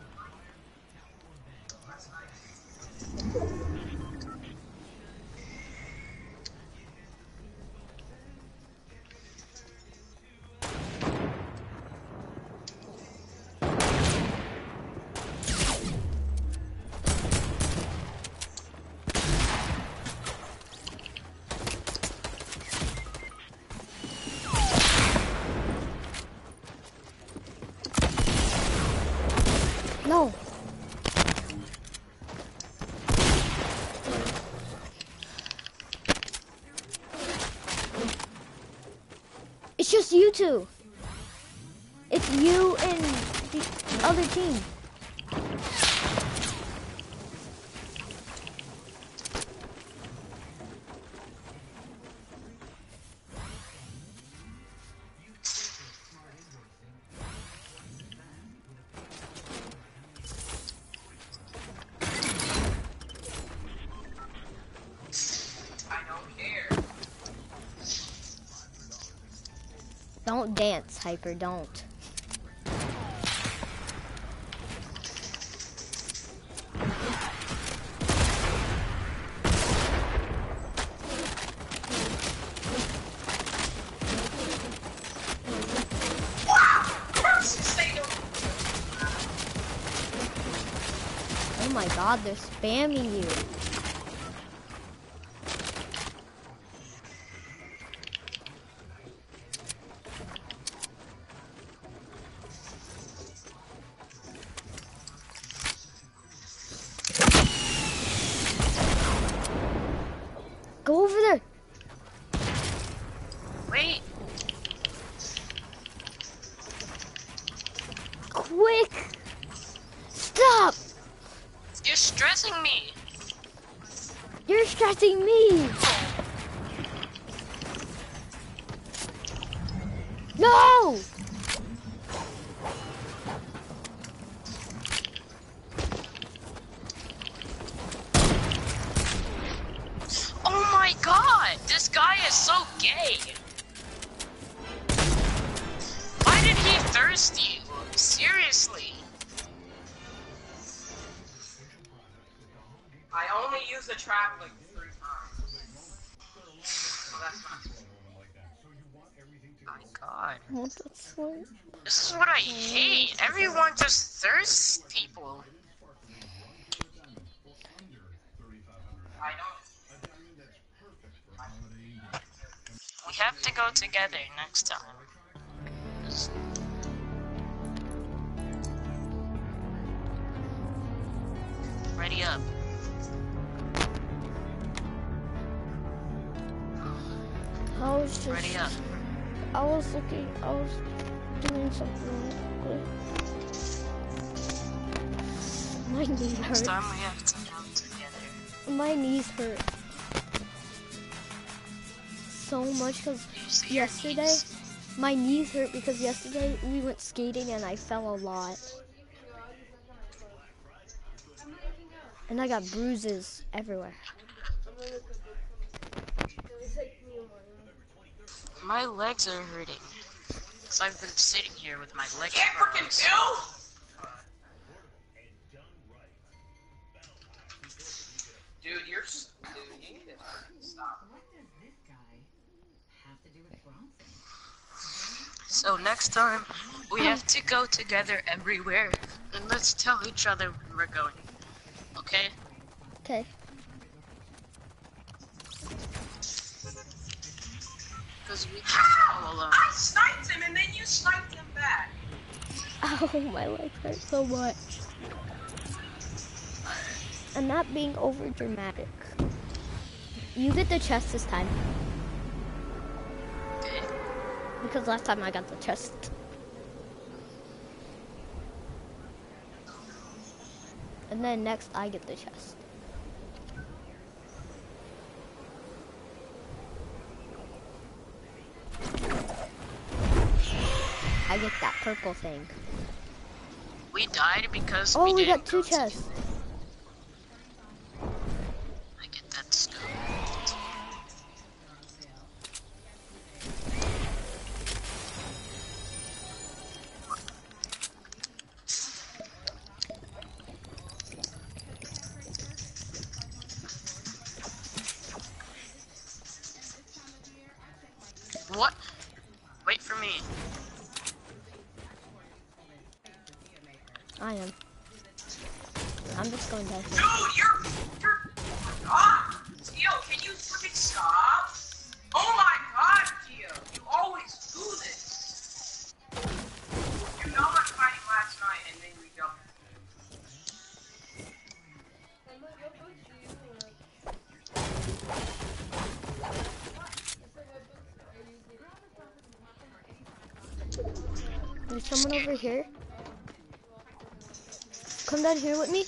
Last night. No. It's just you two. It's you and the other team. I don't care. Don't dance, Hyper, don't. Oh my god, they're spamming you. Go over there. Wait. Quick. Stop. You're stressing me. You're stressing me. No. Oh my god! This guy is so gay! Why did he thirst you? Seriously? I only use the trap like 3 times. Well, that's not. My god. What the fuck? This is what I hate. Everyone just thirsts people. I don't. We have to go together next time. Just- Ready up. I was just. Ready up. I was looking. I was doing something really quick. My knee Next hurt. time we have to go together. My knees hurt. so much because You see your yesterday knees? my knees hurt because yesterday we went skating and I fell a lot. And I got bruises everywhere. My legs are hurting. Because I've been sitting here with my legs Can't freaking crossed. do. Dude, you need to freaking stop. So next time, we have to go together everywhere. And let's tell each other when we're going. Okay? Okay. Because we can't go alone. I sniped him and then you sniped him back. Ow, my legs hurt so much. I'm not being over dramatic. You get the chest this time. Okay. Because last time I got the chest. And then next I get the chest. I get that purple thing. We died because Oh, we didn't got two go together. chests. I get that scope. What? Wait for me. I am. I'm just going down here. Dude, you're. Ah! Tio, can you freaking stop? Oh my god, Tio. You always do this. You know I'm fighting last night and then we jumped. There's someone over here. Come down here with me.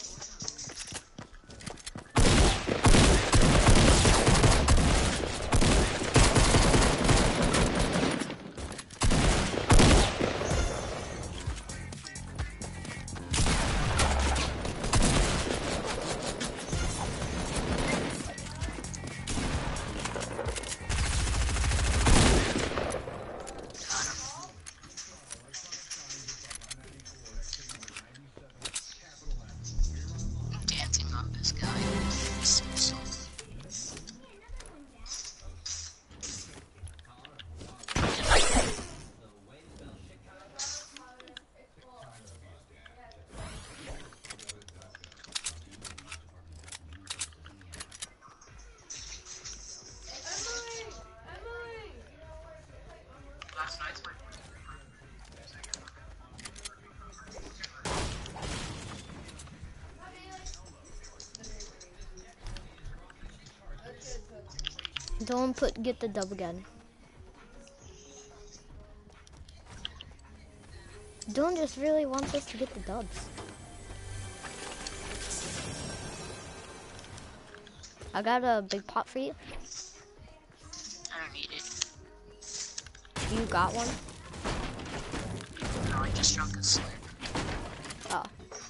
I'm dancing on this guy. So salty. Last night's my Don't get the dub again. Dylan just really wants us to get the dubs. I got a big pot for you. I don't need it. You got one? No, I just drunk a slurp. Oh.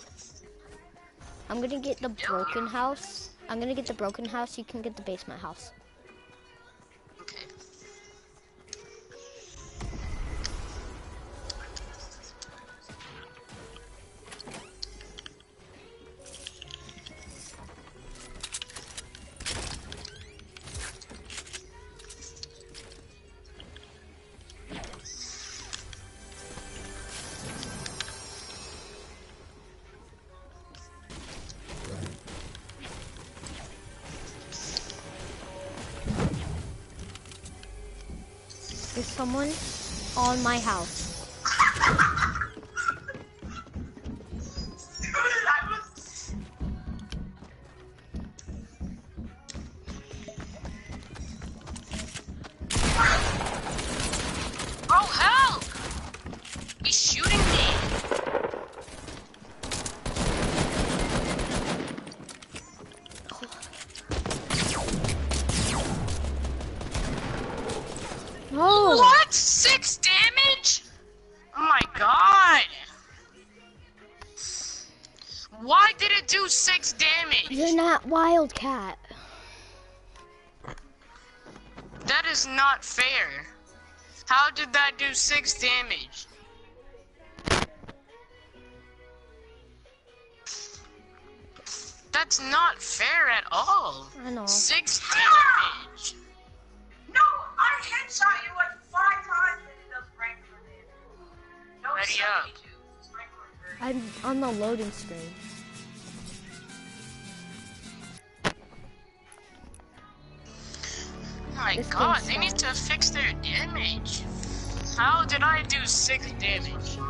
I'm gonna get the broken house. I'm gonna get the broken house. You can get the basement house. Okay. There's someone on my house. Dude, I was. Oh, help! He's shooting me! Oh! What? 6 damage? Oh my god! Why did it do 6 damage? You're not Wildcat. That is not fair. How did that do 6 damage? That's not fair at all. I know. 6 damage. No, I headshot you like 5 times and it does regular damage. No, Ready up. 72. It's regular damage. I'm on the loading screen. Oh my This god, thing's they need fine. to fix their damage. How did I do 6 damage?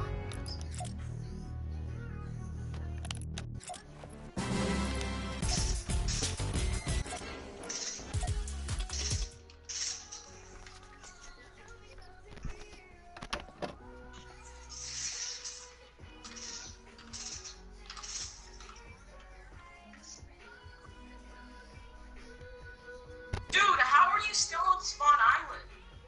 Dude, how are you still on Spawn Island?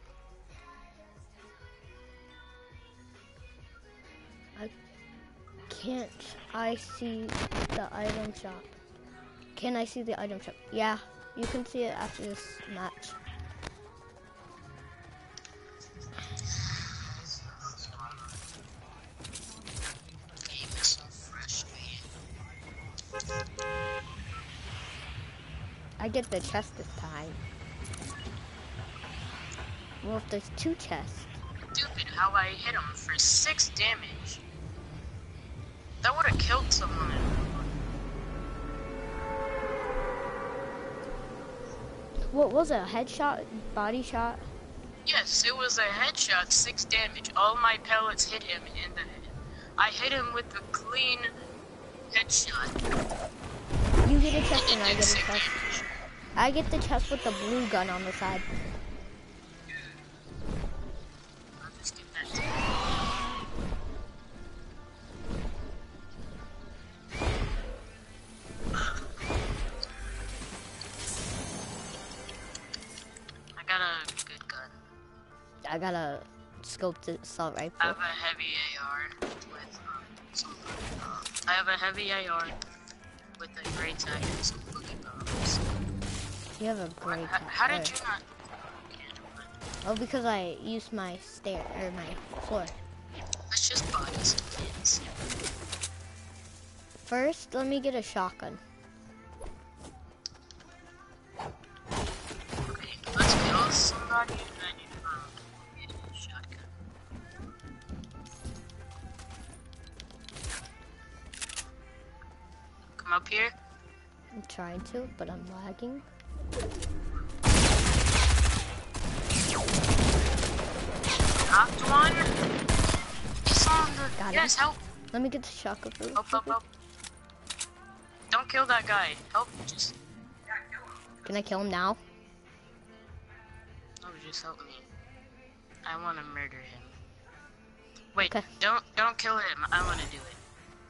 Can't I see the item shop? Can I see the item shop? Yeah, you can see it after this match. Game is so frustrating. I get the chest this time. Well, if there's 2 chests. Stupid how I hit him for 6 damage. That would have killed someone. What was it? A headshot? Body shot? Yes, it was a headshot, 6 damage. All my pellets hit him in the head. I hit him with a clean headshot. You get a chest and I Did get a 6 chest. damage. I get the chest with the blue gun on the side. I'll just get that too. I got a good gun. I got a scoped assault I rifle. have a heavy AR with some. I have a heavy AR with a great tag and some boogie bombs. You have a great How did you not? Oh, because I used my stair or my floor. Let's just buy some kids. First, let me get a shotgun. Okay, let's kill somebody and then you get a shotgun. Come up here. I'm trying to, but I'm lagging. Knocked one. He's on the. Got him. Yes, help. Let me get the shotgun first. Help. Don't kill that guy. Help. Just. Can I kill him now? No, just help me. I want to murder him. Wait, Okay. don't kill him. I want to do it.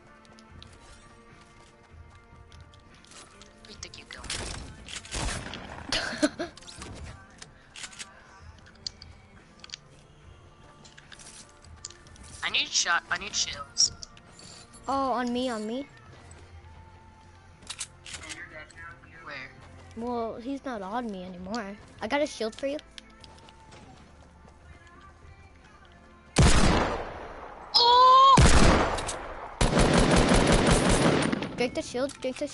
Where do you think you're going? I need shells. Oh, on me. Where? Well, he's not on me anymore. I got a shield for you. Oh! Drink the shield.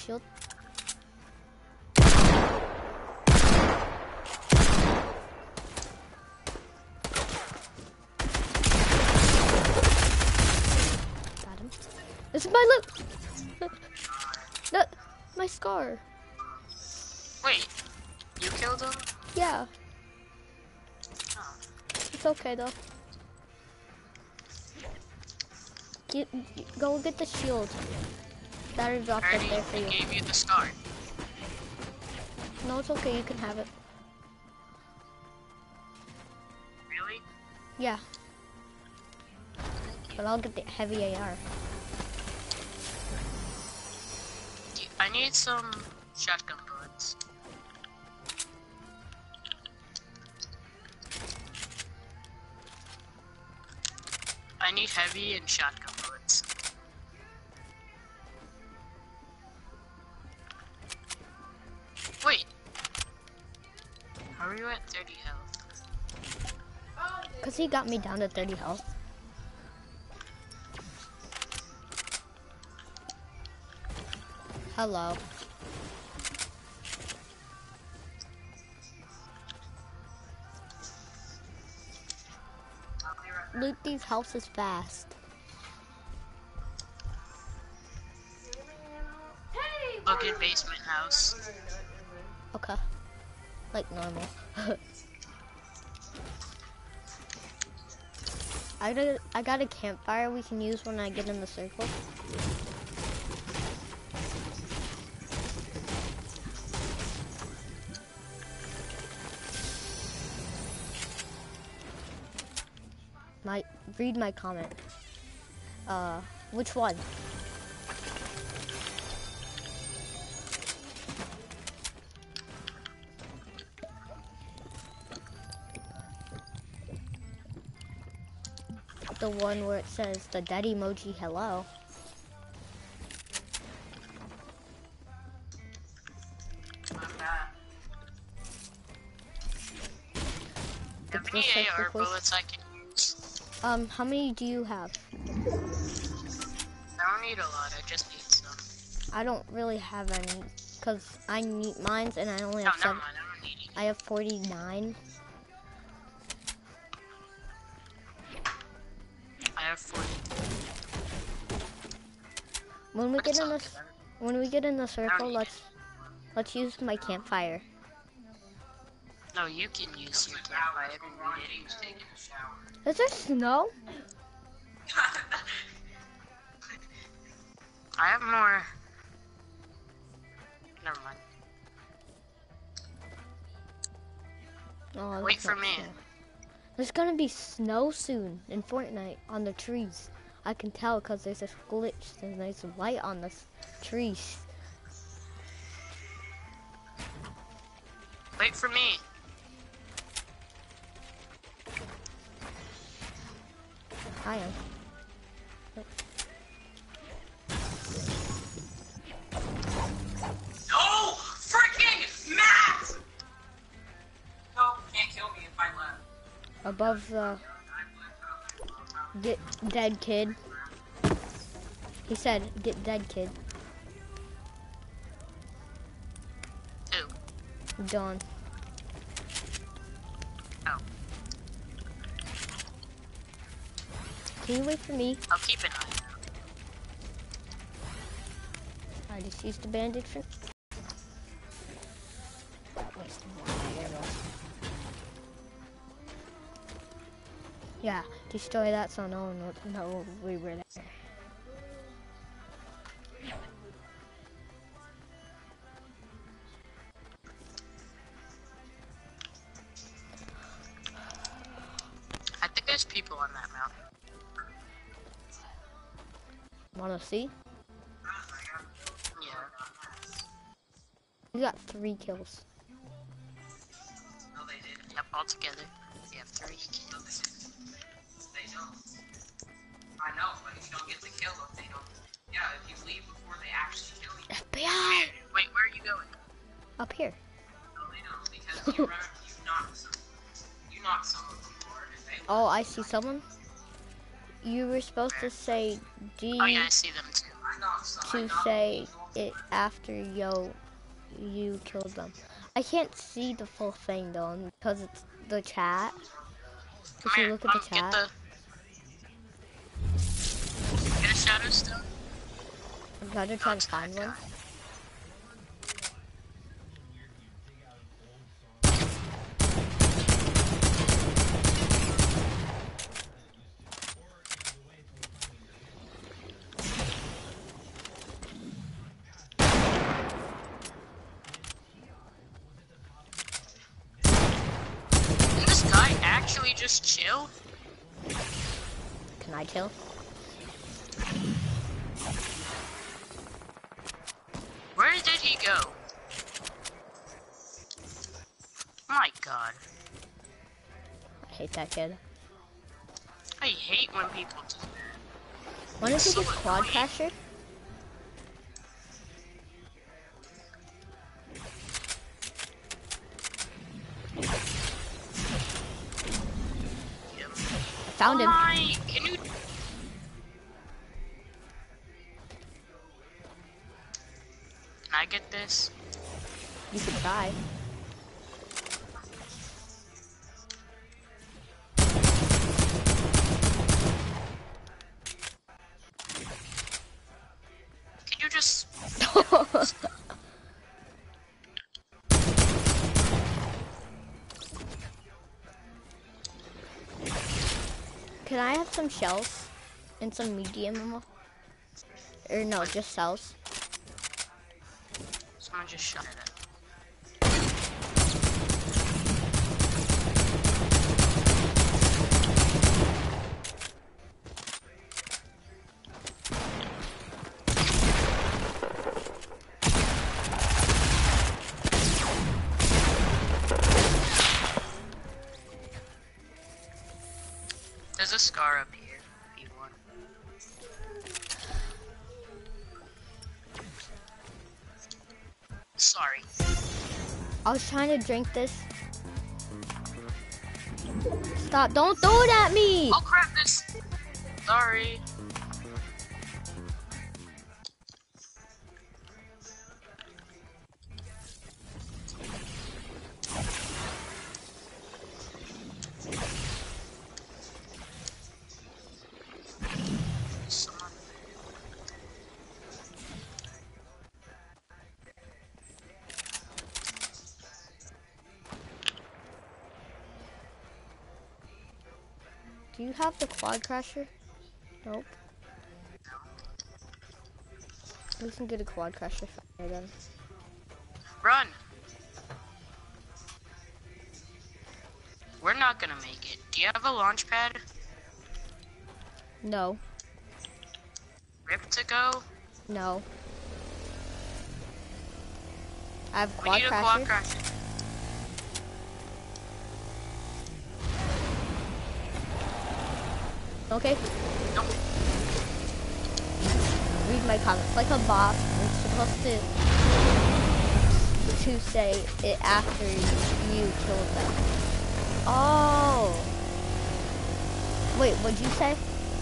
Got him. This is my loot. My scar. Wait, you killed him? Yeah, Oh. it's okay though. Go get the shield. That dropped I up there already for you. gave you the scar. No, it's okay. You can have it. Really? Yeah. But I'll get the heavy AR. I need some shotgun bullets. I need heavy and shotgun bullets. Wait. How are you at 30 health? Because he got me down to 30 health. Hello. Loot these houses fast. Look in basement house. Okay. Like normal. I got a campfire we can use when I get in the circle. Read my comment. Which one? The one where it says the dead emoji hello. How many AR bullets I can use? How many do you have? I don't need a lot, I just need some. I don't really have any, cause I need mines and I only have No, 7. never mind, I don't need any. I have 49. I have 40. When we But get it's in all this, good. when we get in the circle, need let's use my campfire. No, you can use your campfire. I don't need any. Is there snow? I have more. Never mind. Oh, that's Wait for not me. snow. There's gonna be snow soon in Fortnite on the trees. I can tell because there's this glitch. There's nice light on the trees. Wait for me. I am. No! Freaking Matt! No, can't kill me if I left. Above the get dead kid. He said, "Get dead kid." Ooh. Done. Oh. Can you wait for me? I'll keep an eye out. I just used the bandage for. Wasting more ammo. Yeah, destroy that so no one would know we were there. I think there's people on that mountain. Wanna see? Yeah. You got 3 kills. No, they didn't. Yep, all together. We have 3 No, kills. they don't. I know, but you don't get the kill if they don't. Yeah, if you leave before they actually kill you. FBI! Wait, where are you going? Up here. No, they don't, because you knock some of them more. If they Oh, I see someone. You were supposed to say D Oh yeah, I see them too. I knock some. to say it after you killed them. I can't see the full thing though because it's the chat. If you look at the chat. Get a shadow stone. I'm trying to try to find one. Did this guy actually just chill? Can I kill? Where did he go? My god. I hate that kid. I I hate when people do that. Wanna So take a quad annoying. crasher? Yep. Found him. Can you? Can I get this? You could try. Can you just? Can I have some shells and some medium ammo? Or no, just cells. Someone just shot it at. There's a scar up here, if you want. Sorry. I was trying to drink this. Stop, don't throw it at me! Oh crap, this. Sorry. Someone. Do you have the quad crasher? Nope. We can get a quad crasher then. Run! We're not gonna make it. Do you have a launch pad? No, Rip to go? no. I have We quad need a quad crasher. crasher. Okay, Nope. read my comments. Like a boss, it's supposed to say it after you killed them. Oh. Wait, what'd you say?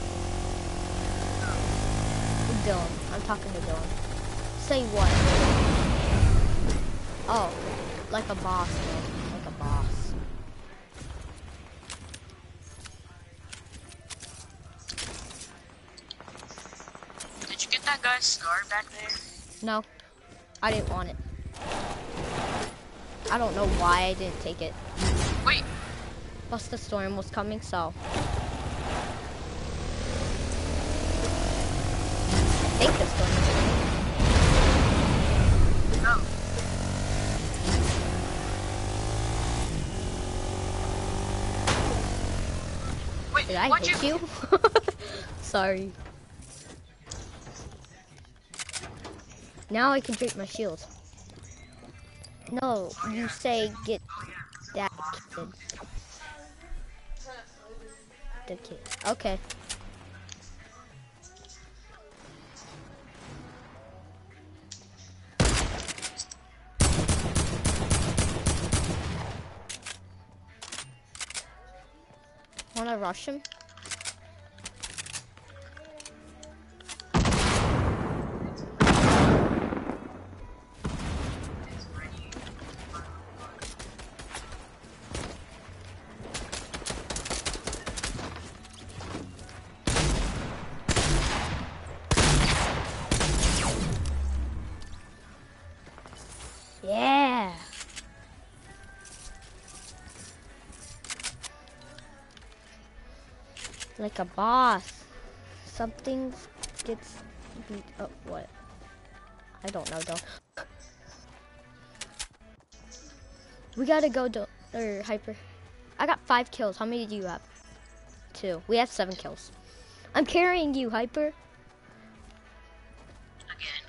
Dylan. I'm talking to Dylan. Say what? Oh, like a boss, man. Like a boss. Did you get that guy's scar back there? No, I didn't want it. I don't know why I didn't take it. Wait, Plus the storm was coming, so. I think the storm is coming. no. Wait, Did I what'd hit you? Sorry. Now I can drink my shield. No, you say get that kid. The kid. Okay. Wanna rush him? Yeah. Like a boss. Something gets beat up. What? I don't know though. We gotta go to Hyper. I got 5 kills. How many do you have? 2. We have 7 kills. I'm carrying you, Hyper. Again.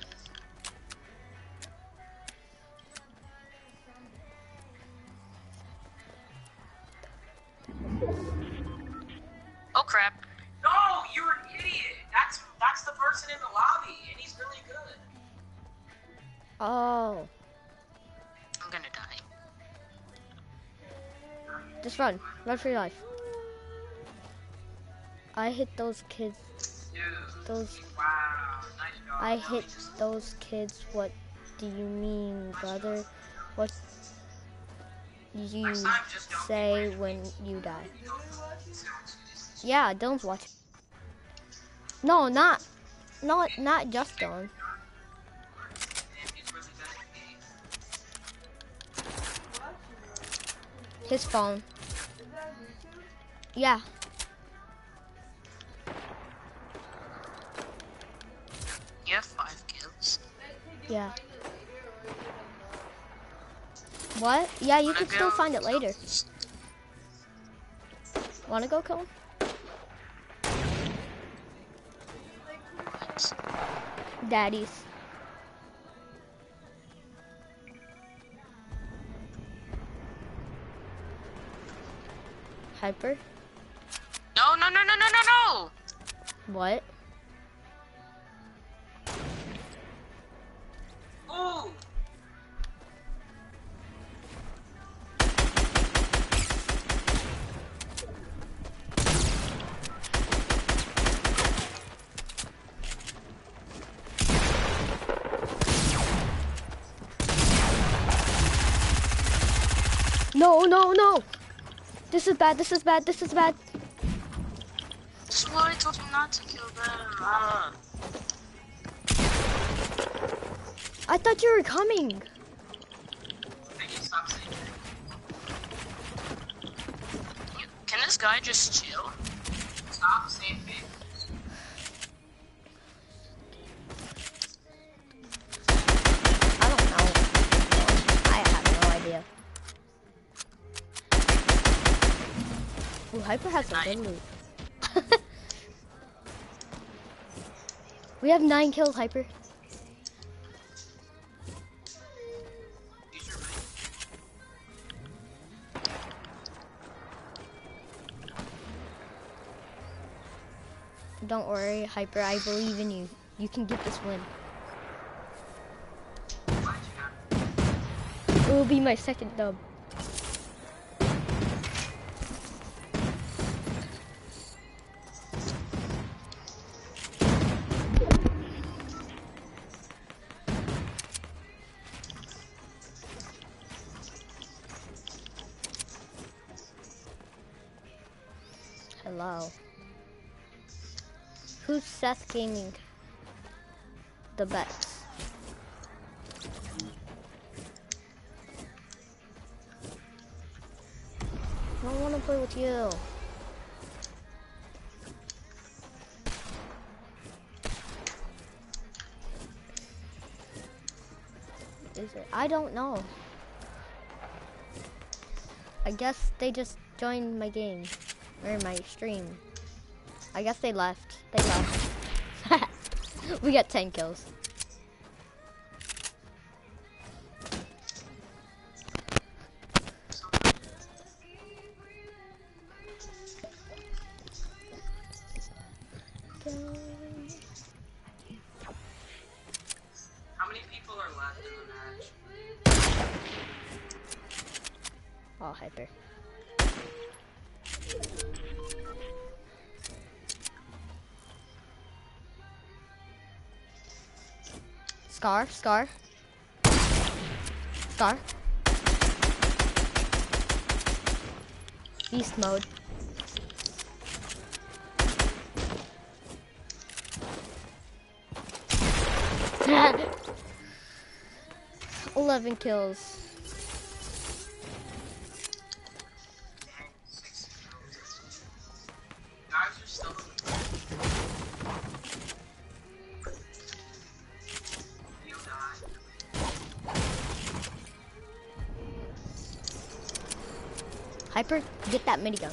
Oh crap. person in the lobby, and he's really good. Oh, I'm gonna die. just run. Run for your life. I hit those kids. Dude. Those. Wow. Nice job. I hit those kids. What do you mean, brother? What do you say when you die? Yeah, Dylan's watching. No, not just Dylan. His phone. Yeah. You have 5 kills. Yeah. What? Yeah, you Wanna can still go find it kill later. this? Wanna go kill him? Daddy's. Hyper? No, no, no, no, no, no, no! What? Ooh. No, no, no! This is bad, this is bad, this is bad. This is why I told you not to kill them. I thought you were coming. Thank you, stop saying Can this guy just chill? that. Stop saying it. I don't know. I have no idea. Ooh, Hyper has some good loot. We have 9 kills, Hyper. Use your mic. Don't worry, Hyper, I believe in you. You can get this win. Why'd you not? It will be my second dub. Hello. Who's Seth Gaming? The bets. I don't want to play with you. Is it? I don't know. I guess they just joined my game. Or my stream. I guess they left. They left. We got 10 kills. How many people are left in the match? Oh, Hyper. Scar, Scar. Scar. Beast mode. $11 kills. Guys are still you die. Hyper, get that minigun.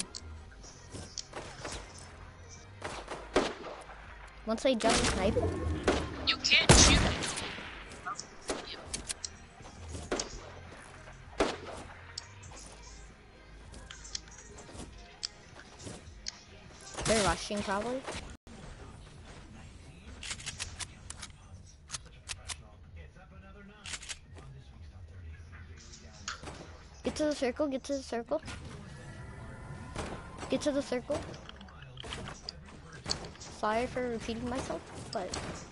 Once I jump snipe. You can't shoot it. They're rushing probably. Get to the circle, get to the circle. Get to the circle. Sorry for repeating myself, but...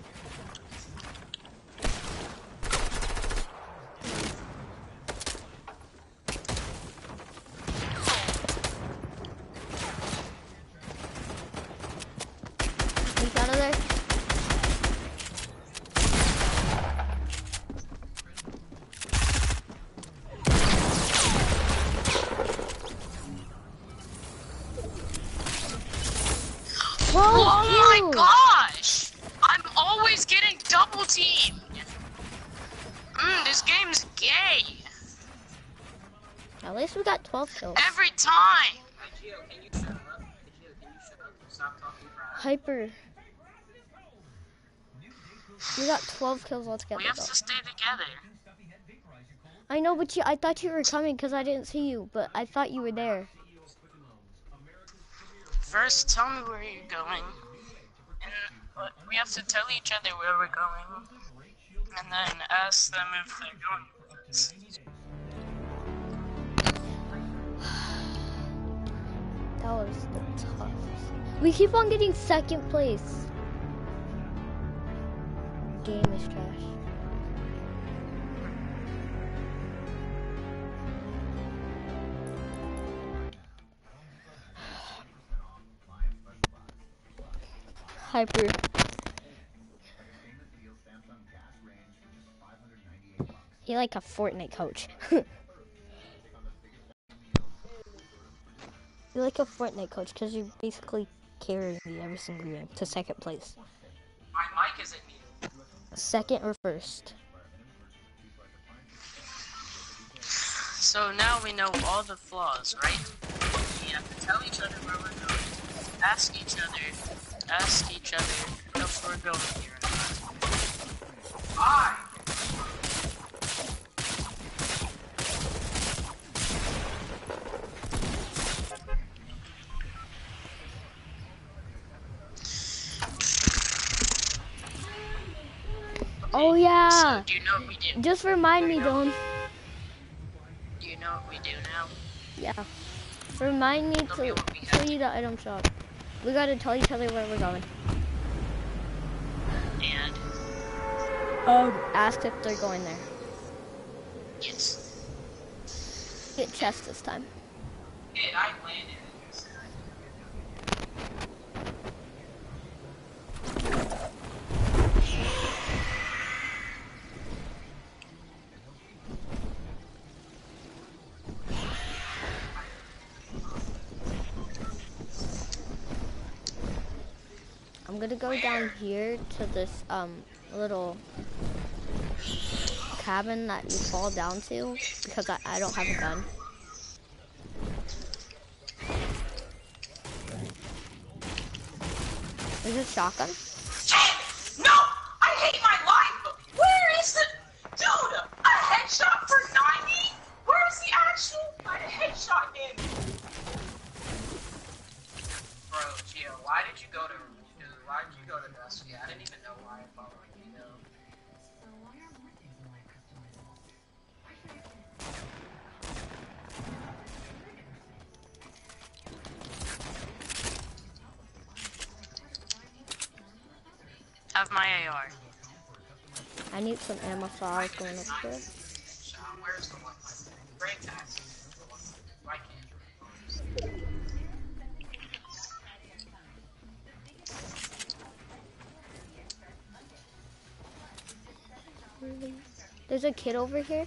Sneak out of there. Oh my gosh! I'm always getting double teamed. This game's gay. At least we got 12 kills. Every time. Gio, can you shut up? Gio, can you shut up? Stop talking crap. Hyper. We got 12 kills altogether. We have though. to stay together. I know, but I thought you were coming because I didn't see you, but I thought you were there. First, tell me where you're going. And we have to tell each other where we're going. And then ask them if they're going with us. That was the toughest. We keep on getting second place. Game is trash. Hyper. You're like a Fortnite coach. You're like a Fortnite coach because you're basically carrying me every single game to second place. My mic isn't muted. Second or first. So now we know all the flaws, right? We have to tell each other where we're going. Ask each other if we're going here or not. Hi! Oh yeah. So do you know what we do? Just remind me, Dylan. Do you know what we do now? Yeah. Remind me Tell me to what we have show you the item shop. We gotta tell each other where we're going. And Ask if they're going there. yes. Get chest this time. Hey, I landed. I'm gonna go down here to this little cabin that you fall down to because I don't have a gun. Is it shotgun? No! I hate my life! Where is the... Dude! A headshot for 90? Where's the actual... I headshot him! Bro, Gio, why did you go to... Dude, why did you go to Dusty? I didn't even know why I followed you, though. Have my AR. I need some ammo, so I was going up there. Where's the one? Brain tax. Why can't you? There's a kid over here.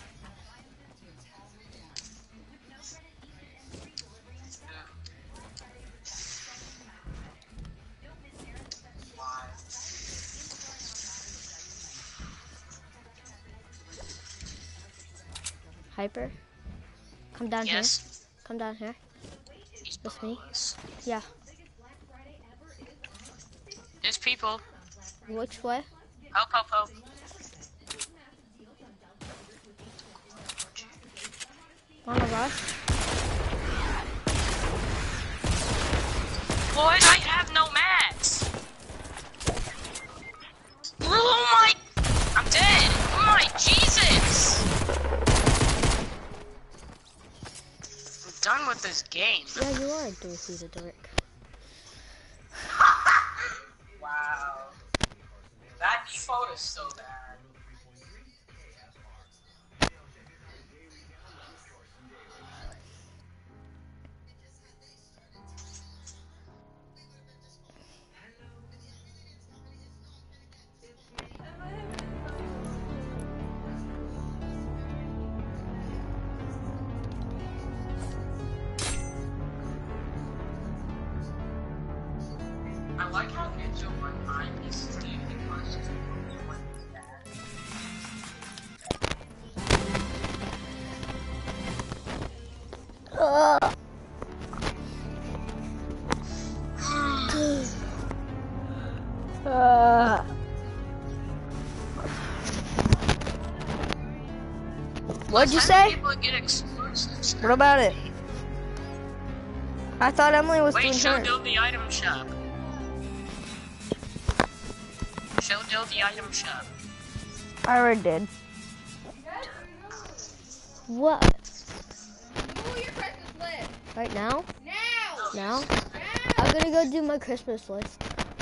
Hyper, come down here. Yes. Come down here. He's With below me? us. Yeah. There's people. Which way? Help, help, help. Wanna rush? Boys, I have no mats. Oh my! I'm dead. Oh my Jesus! with this game. Yeah, you are Dorothy the Dork. Wow. That default is so bad. I like how Ninja one time he stayed in questions when he's bad. What'd you How say? do people get exclusives? What about it? I thought Emily was Wait, doing show hers. Dill the item shop. Show Dill the item shop. I already did. What? Who are your Christmas list? Right now? Now! Now? I'm gonna go do my Christmas list.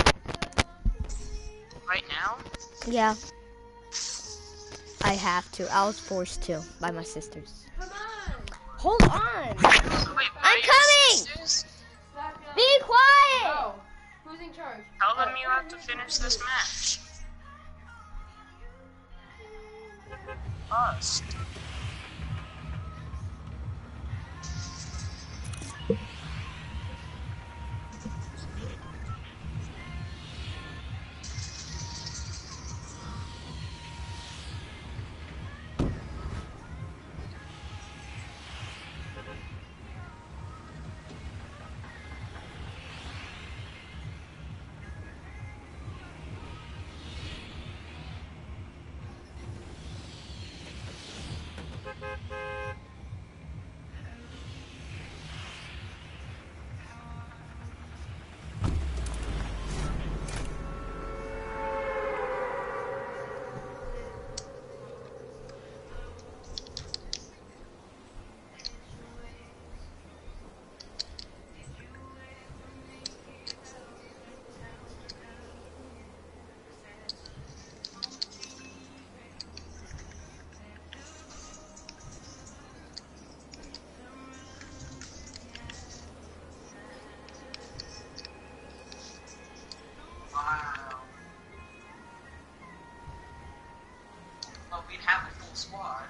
Right now? Yeah. I have to. I was forced to by my sisters. Come on! Hold on! Wait, I'm your coming! sisters? Be quiet! Oh, who's in charge? Tell them you have to finish this match. Lost. Wow. Well, we'd have a full squad.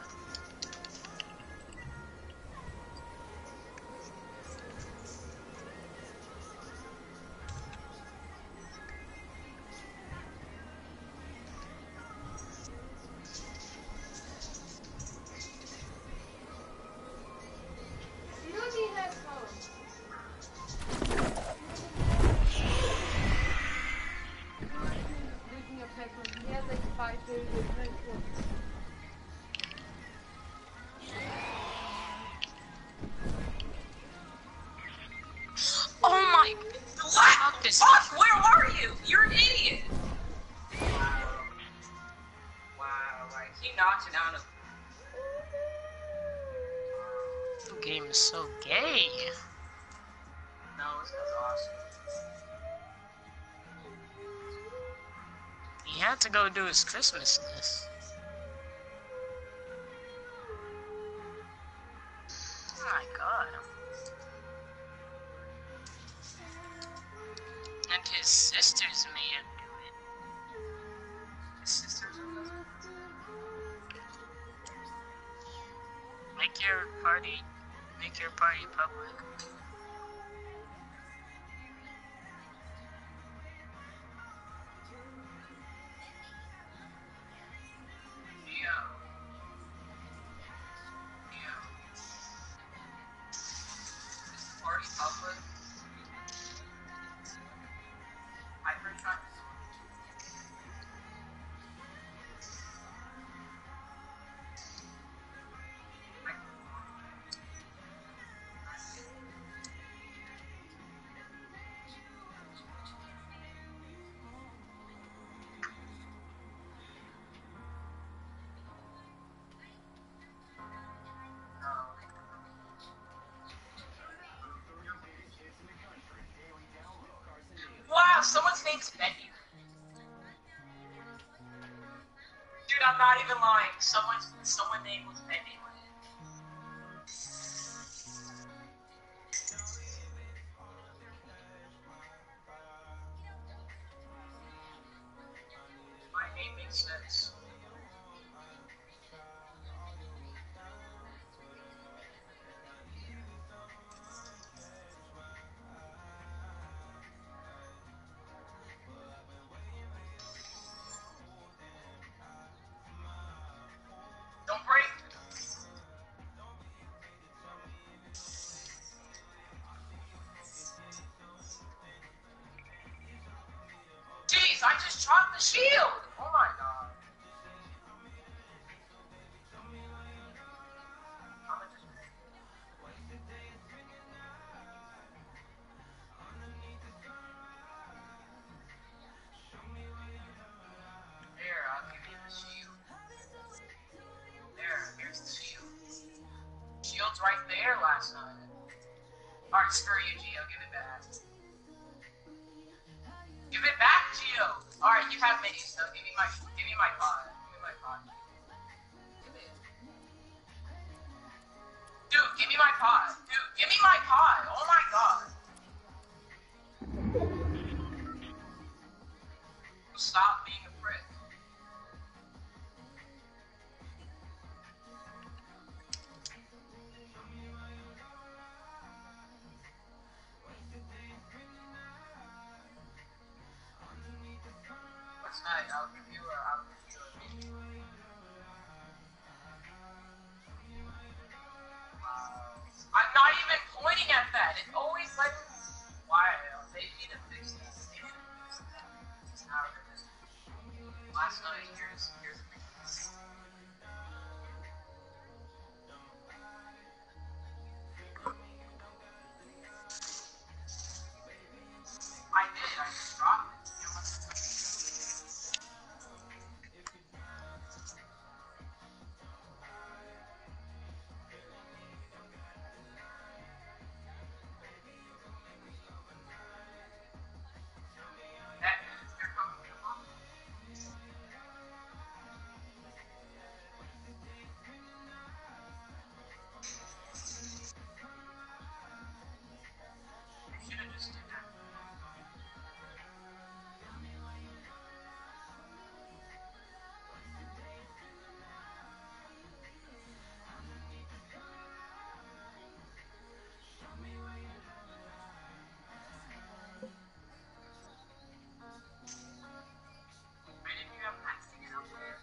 You don't need that phone. Looking up headphones. He has like 5 days of headphones. Oh my... Fuck this. Fuck, where are you? You're an idiot. Wow. Wow, like, he knocked it out of... The game is so gay. No, this guy's awesome. He had to go do his Christmas list. Oh my god. And his sisters made him do it. His sisters are the... Make your party public. Party public. Hyper truck. name's Benny. Dude, I'm not even lying. Someone name was Benny. My name makes sense. Don't break. Jeez, I just chopped the shield. Oh my god. There, I'll give you the shield. There, here's the shield. Shield's right there last night. Alright, screw you, Gio. Give it back. Give it back, Gio. Alright, you have minis, so give me my pod. Give me my pod. Give it. Dude, give me my pod. Dude, give me my pod. Oh my god. Stop being a prick. What's that? I'll give you a mini. I'm not even pointing at that. It's always like, why? They need to fix this. They need to fix that. This is how it is. Last night, here's the thing. I did. I just dropped it. You know what? That means they're coming to mom. They should have just did that. Why didn't you have Max to get up there?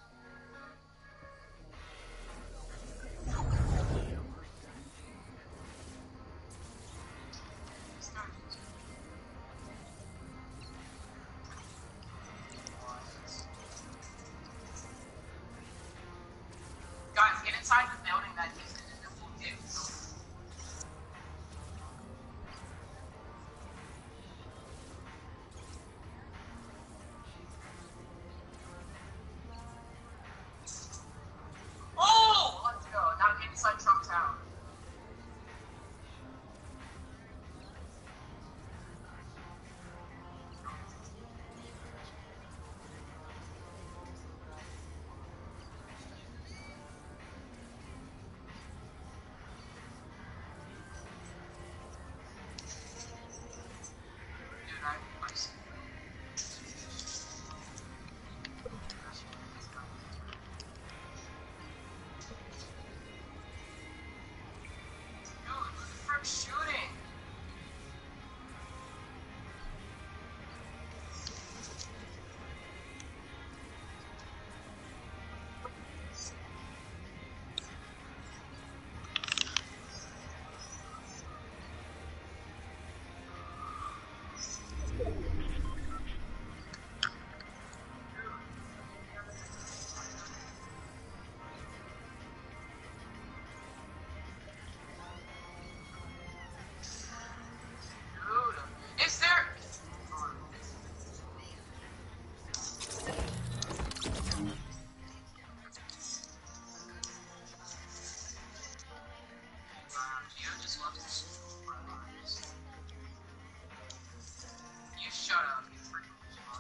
Guys, get inside the building that he's in and we'll do. Oh! Let's go. Now get inside Trump Town. Dude, I see. Dude, who the frick's shooting? Dude, is there... Gio just loves to shoot my lives. You shut up, you freaking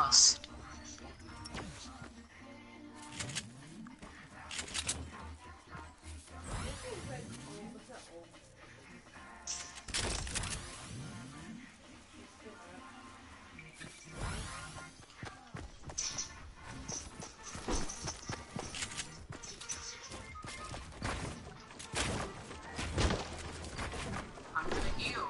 lost. I'm gonna heal.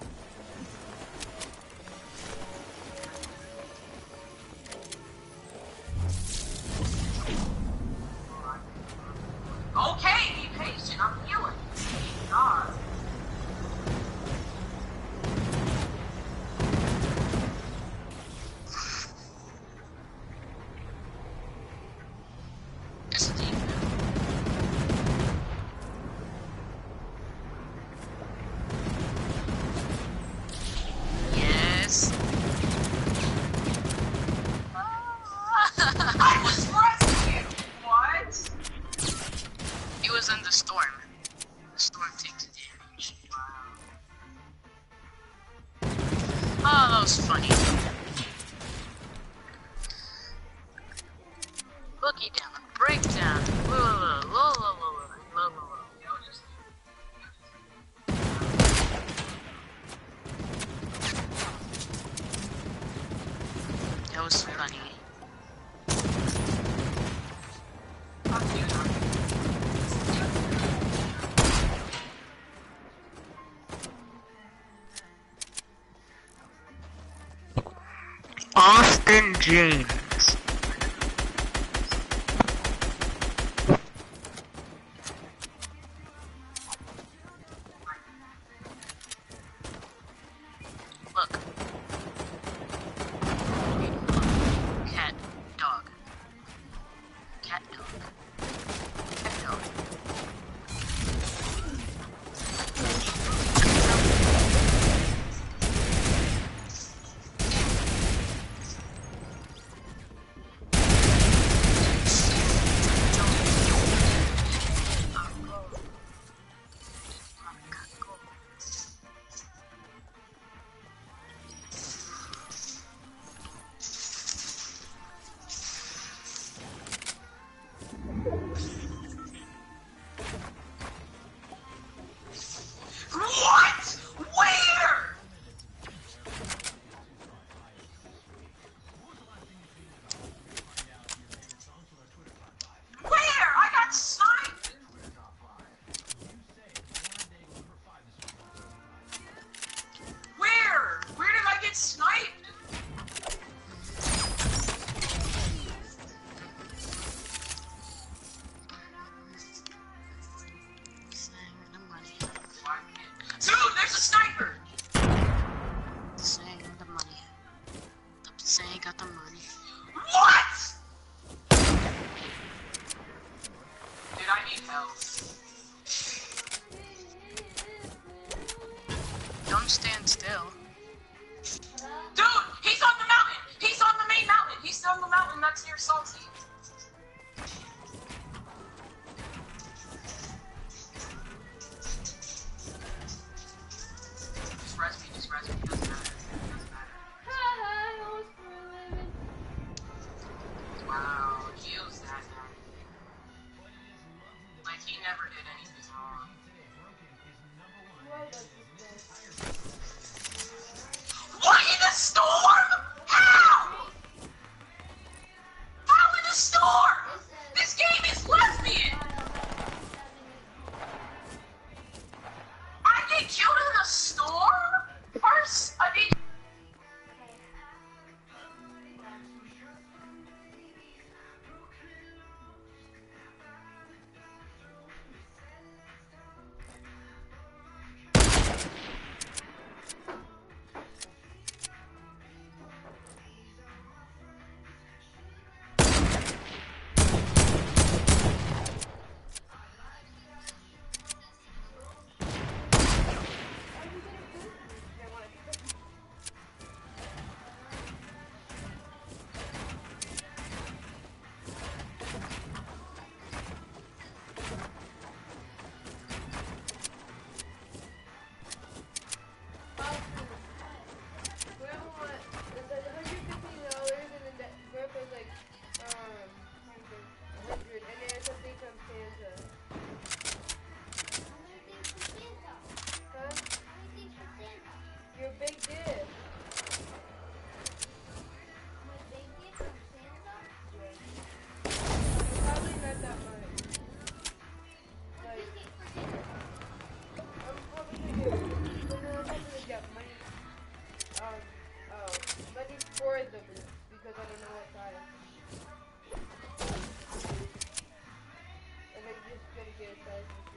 Okay, be patient. I'm healing. God. It's deep. Yes. I was rescued. What? He was in the storm. The storm takes damage. Wow. Oh, that was funny. Boogie down, breakdown. That was funny. Austin James. Look. Cat, dog. Cat, dog. Cat, dog. What? Where? Where? I got sniped. Where? Where did I get sniped? Dude, there's a sniper! Saying the money. Saying got the money. What? Dude, I need help. Don't stand still. Dude, he's on the mountain! He's on the main mountain! He's on the mountain that's near Salty. Just res me, doesn't matter. Wow, Gio's that guy. Like, he never did anything wrong. What, in the storm? How? How in the storm? This game is lesbian! I get killed in a storm? First, I need... get a size machine.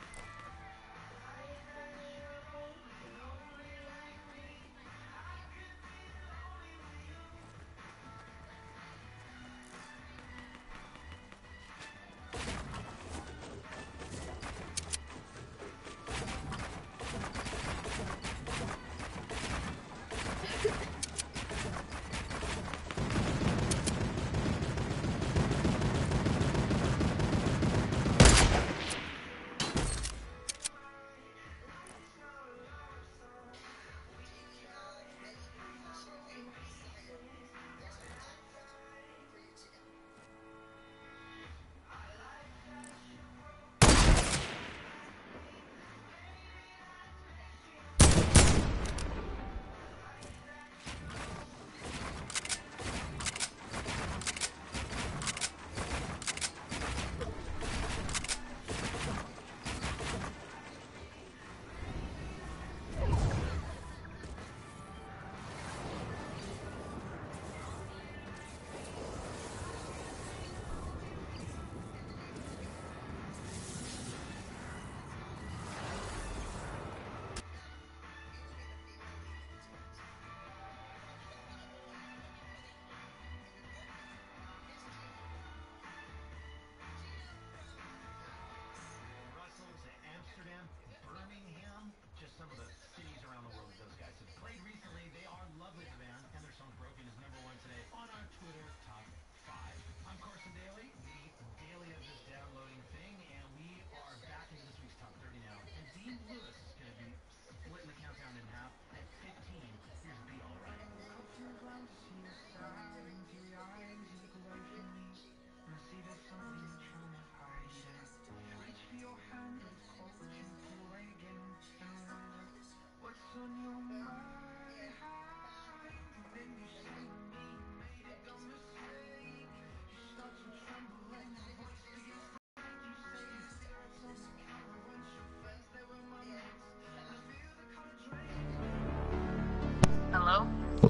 Hello?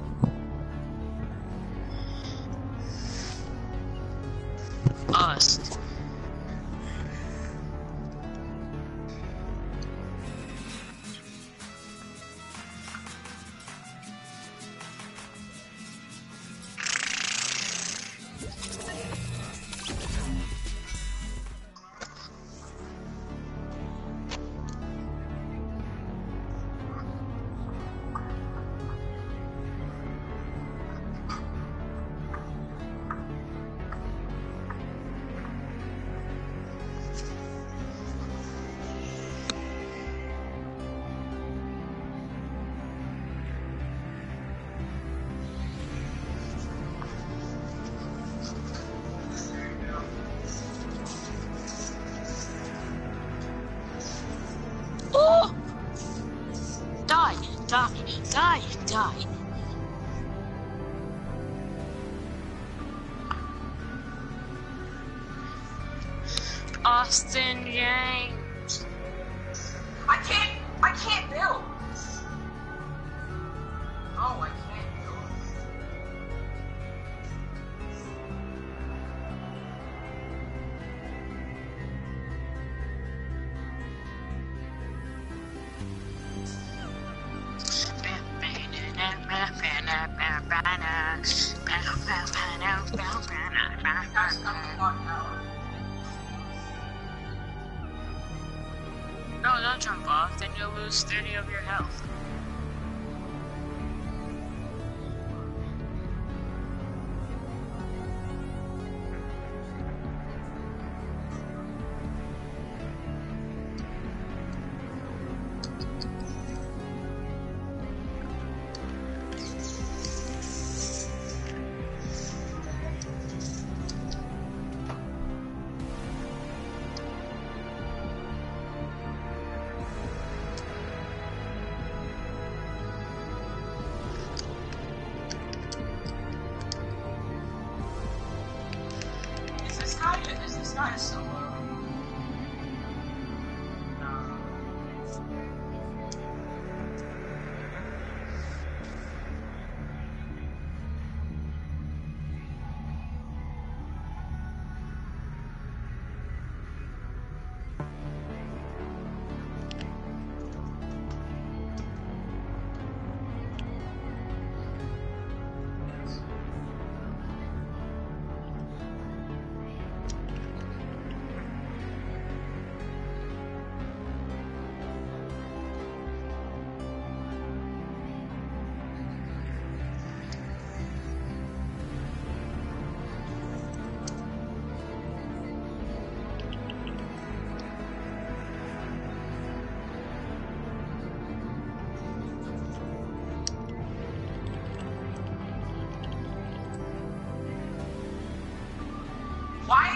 Us. Oh! Die! Die! Die! Die! Austin James. I can't build. Oh, I can't build. That's coming on now. No, don't jump off, then you'll lose 30 of your health.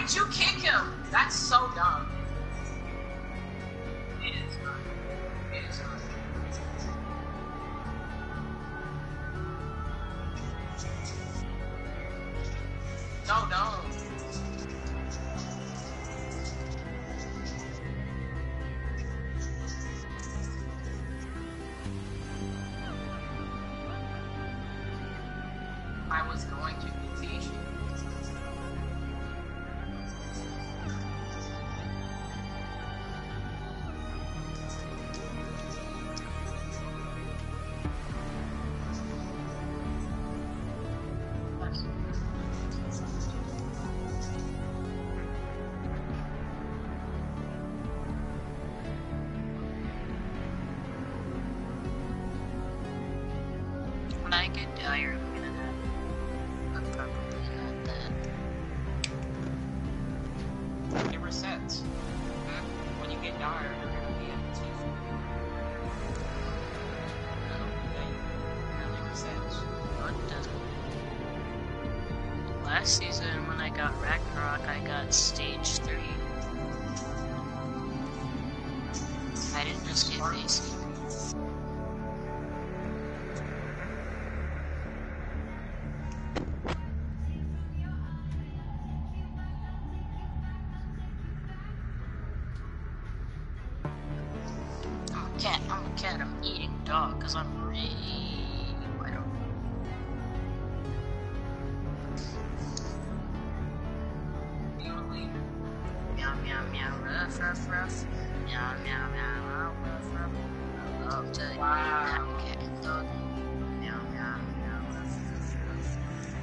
did you kick him? That's so dumb. It is not. It is not. No, no. I was going to teach you. When I get dire, I'm gonna have a probably not that. It resets. When you get dire, you're gonna be able to. It really resets. No, it doesn't. Last season, when I got Ragnarok, I got stage 3. I didn't just get basic. I'm a cat, I'm eating dog, cause I'm really, I don't know. Meow, meow, meow, ruff, ruff, ruff. Meow, meow, meow, ruff, ruff. I love to eat that cat and dog. Meow, meow, meow, ruff, ruff, ruff.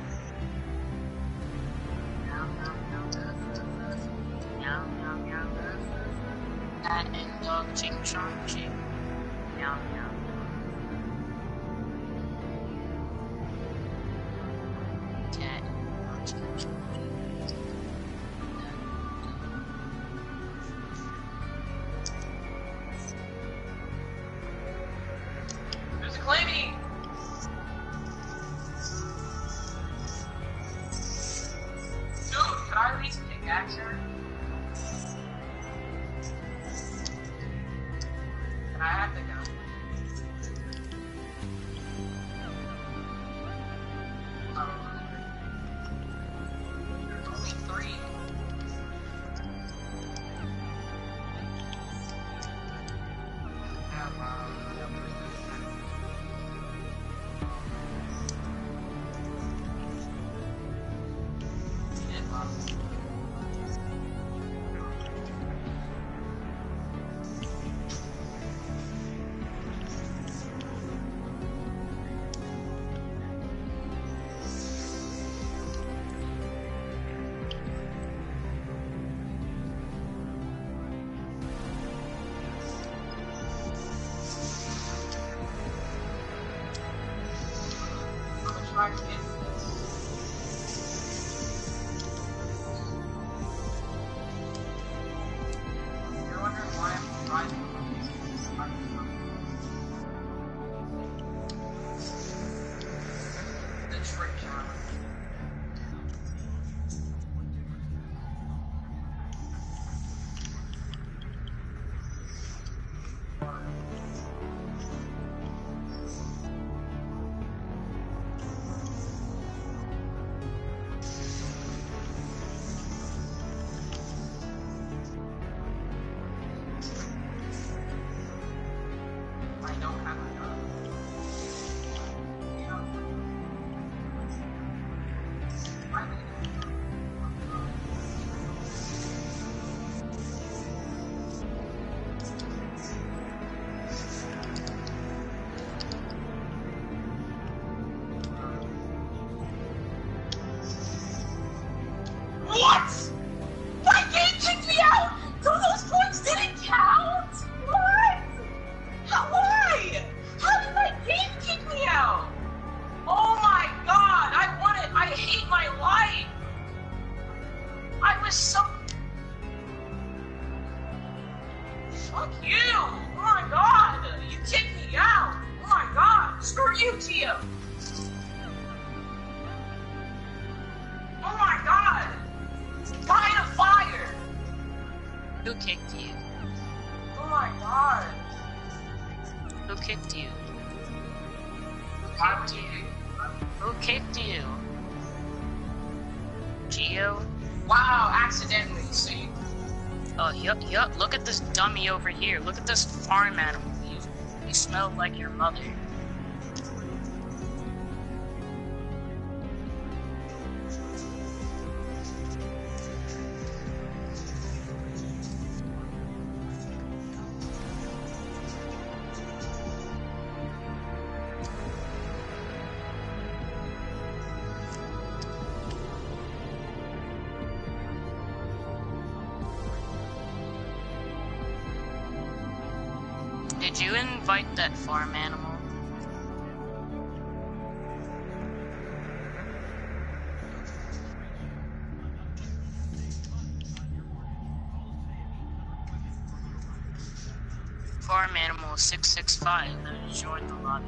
Meow, meow, meow, ruff, ruff, ruff. Meow, meow, meow, ruff, ruff, ruff. Cat and dog, ching, chong, ching. Meow, meow. Cat and dog, ching, chong, ching. There's a claiming! Dude, could I at least pickaxe her? Can I have the gun? There's only 3. You're wondering why I'm driving. The trick challenge. I don't have a gun. I need What? My game kicked me out! So those points didn't count? What? Why? How did my game kick me out? Oh my god, I want it. I hate my life. I was so... Fuck you. Oh my god. You kicked me out. Oh my god. Screw you, Tia. Oh my god. Fine, Who kicked you? Oh my god. Who kicked you? Why would you? Who kicked you? Geo? Wow, accidentally, see? Oh, yup. Look at this dummy over here. Look at this farm animal. You smell like your mother. Did you invite that farm animal? Farm animal 665 that joined the lobby.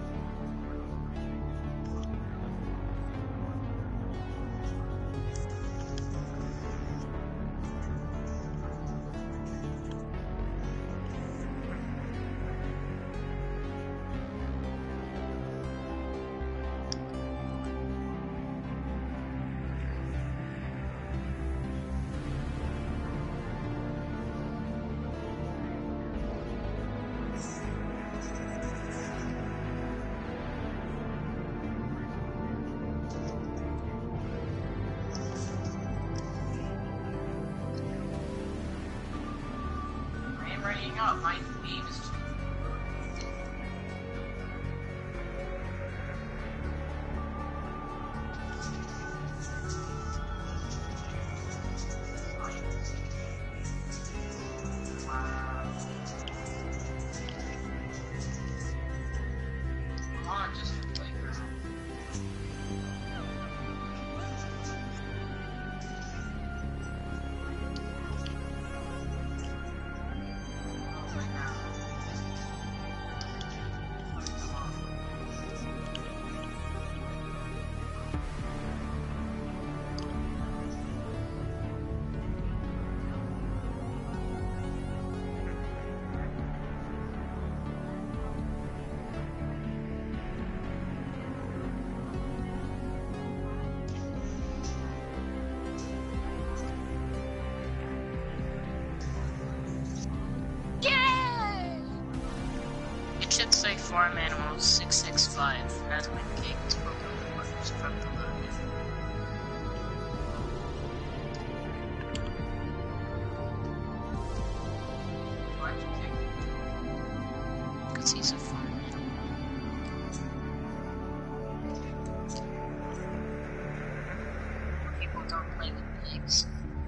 I am readying up. My name is. Come on, just play around. It should say farm animal 665 has been kicked from the lobby. Why'd you kick me? Because he's a farm animal. People don't play with pigs.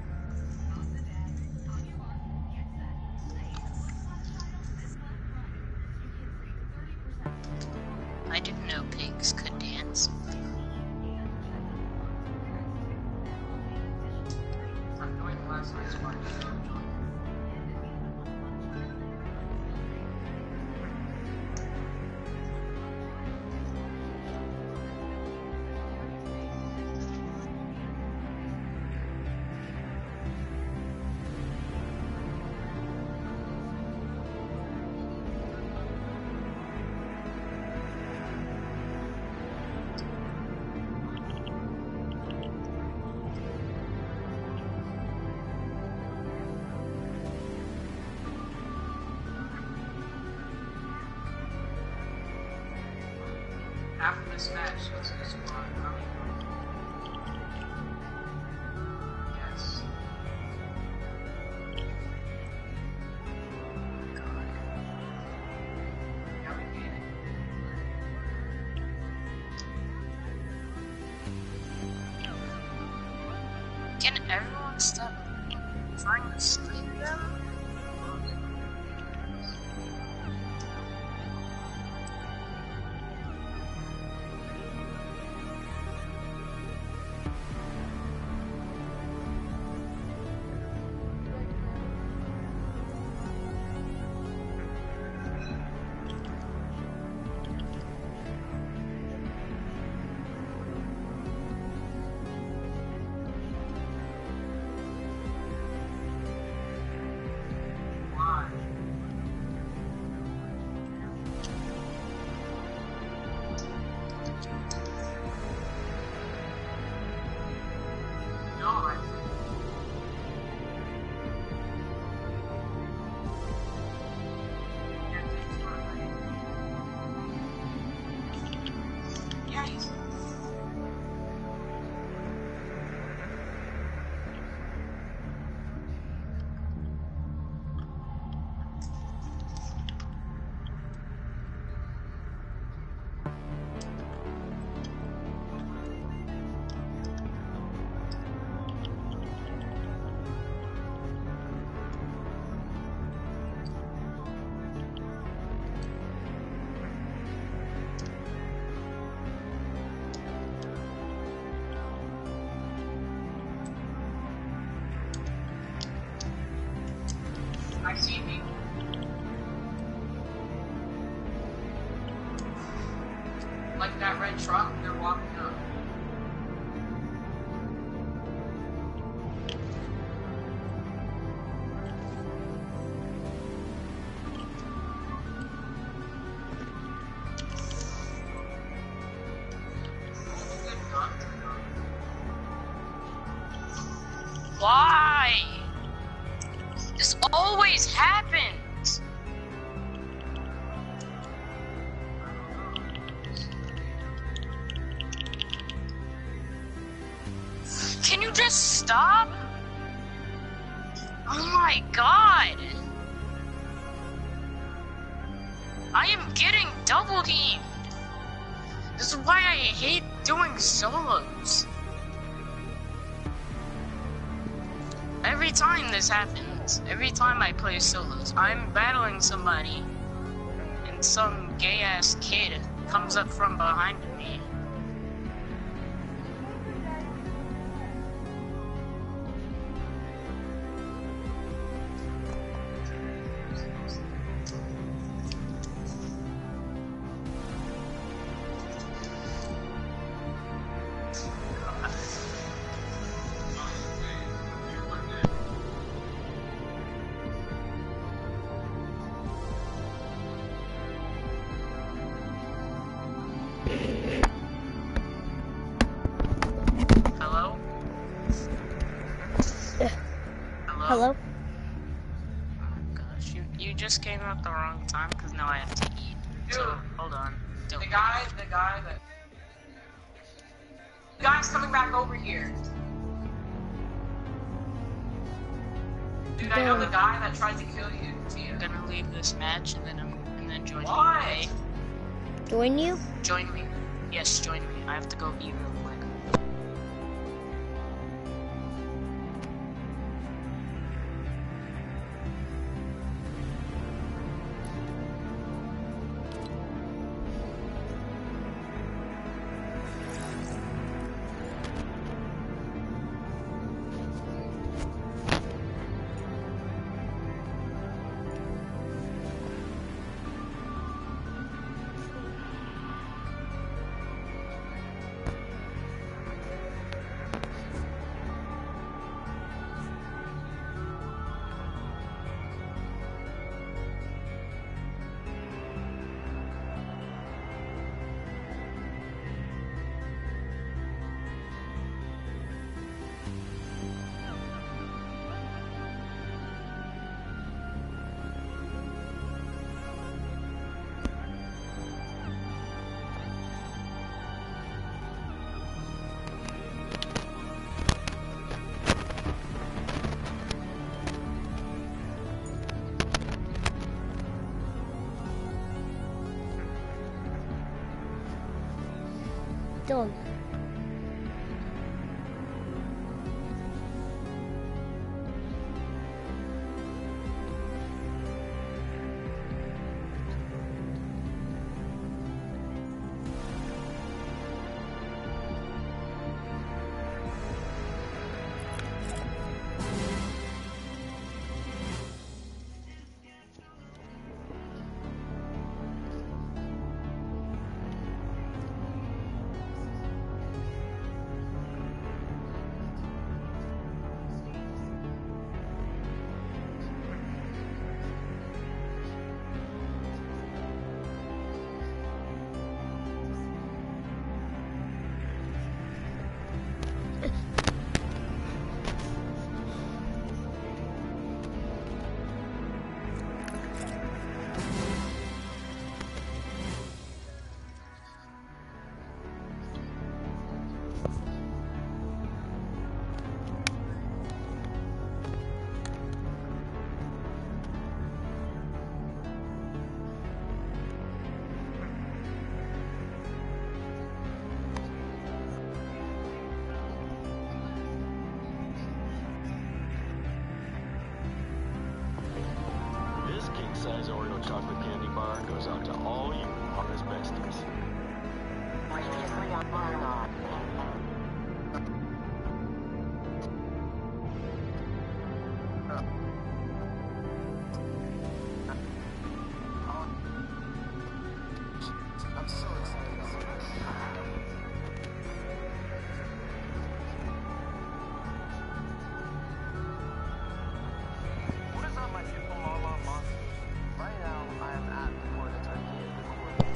I didn't know pigs could dance. I'm doing last night's one. After this match, let's go squad. How many Yes. Yeah, we made it. Can everyone stop trying to sleep them? I see people. Like that red truck, they're walking up. Why? This always happens. Can you just stop? Oh my god. I am getting double teamed. This is why I hate doing solos. Every time this happens, every time I play solos, I'm battling somebody, and some gay-ass kid comes up from behind me. Hello? Hello? Gosh, you just came at the wrong time because now I have to eat. So, hold on. Don't. The guy's coming back over here. Dude, I know the guy that tried to kill you. I'm gonna leave this match and then join Why? you. Join you? Join me. Yes, join me. I have to go eat real quick. Dylan. Size Oreo chocolate candy bar goes out to all you honest besties. Previously on Barnard.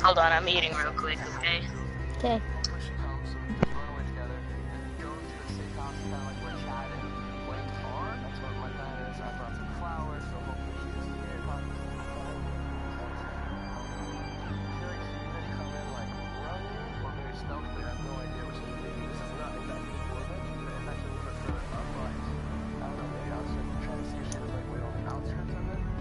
Hold on, I'm eating real quick, okay? Okay. When she comes, we just run away together. Go to a safe house, kind of like we're chatting. When we are, that's what my plan is. I brought some flowers, so hopefully she doesn't hear about this. I feel like she's gonna come in like running or very stealthy. I have no idea what she's doing. This is not exactly the border. It's actually a little bit further up, but I don't know. Maybe I'll just try to see if she was like way on the outskirts of it.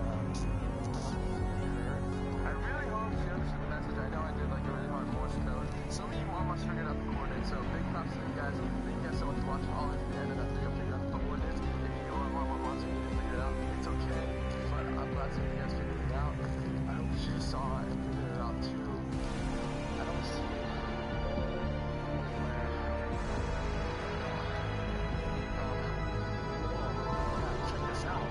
I really hope she understood the message. I know I did like a really hard Morse code. Some of you almost figured out the coordinates, so big props to you guys. Thank you guys so much for watching all this to the end enough to go figure out the coordinates. If you go on 111 and you didn't figure it out, it's okay. But I'm glad some of you guys figured it out. I hope she saw it and figured it out too. I don't see it. Check this out.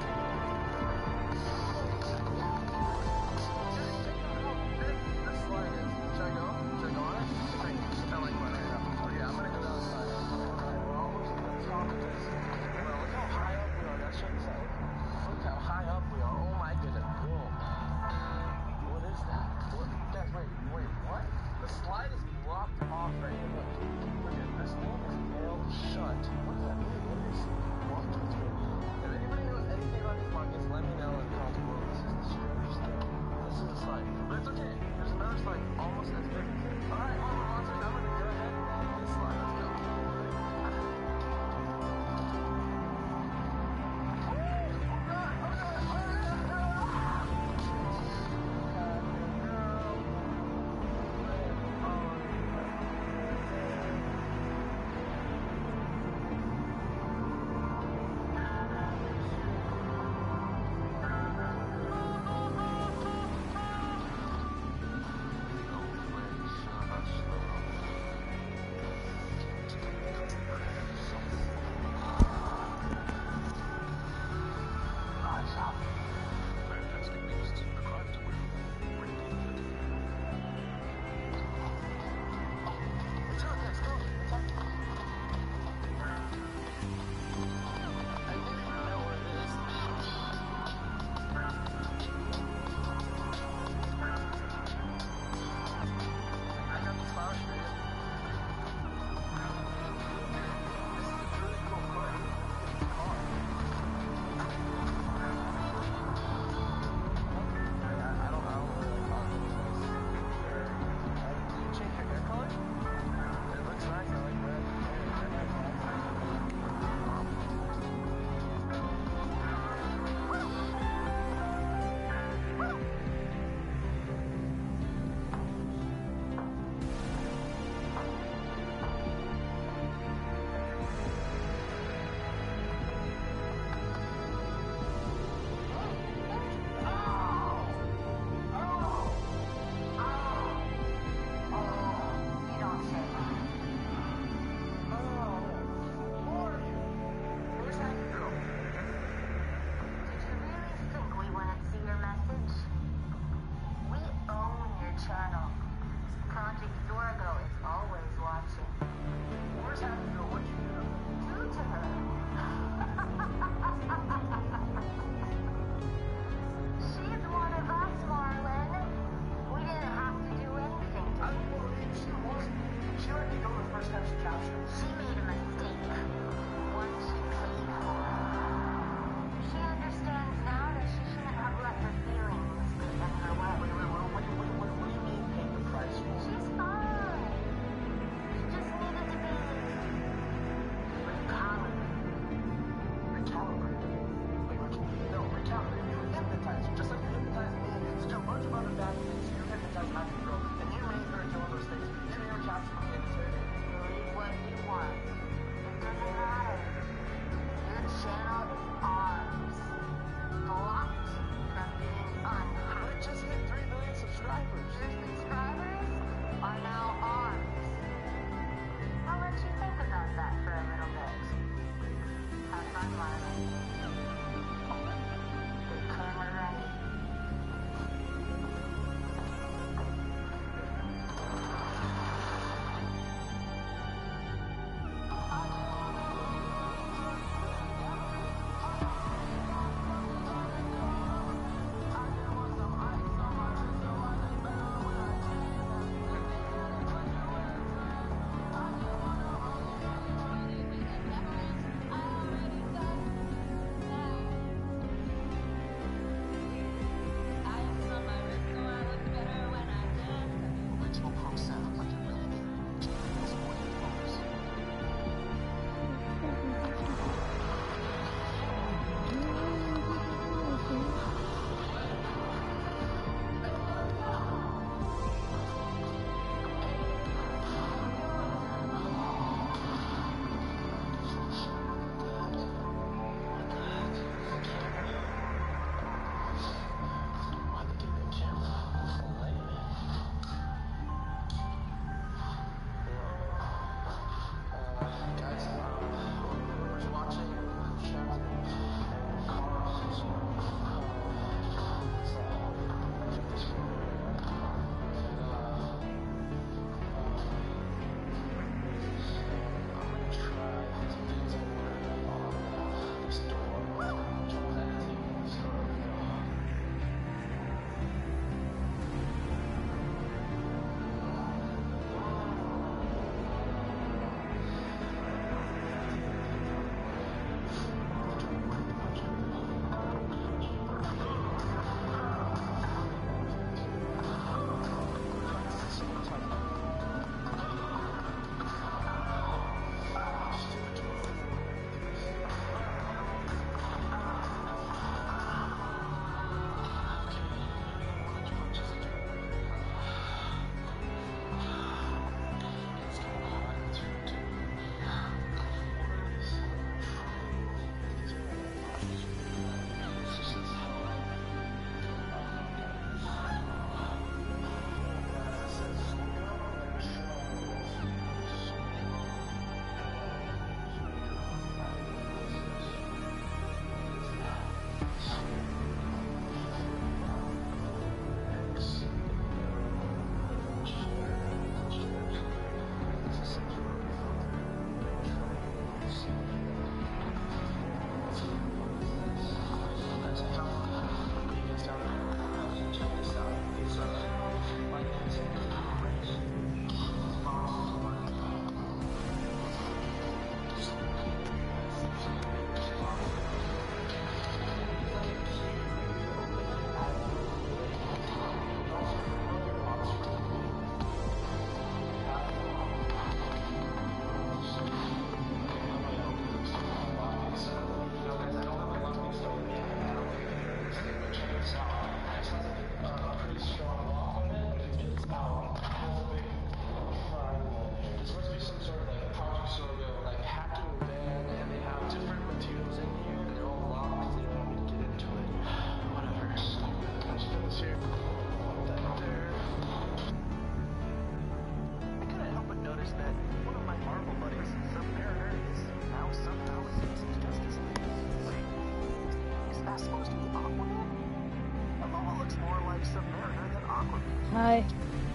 Hi.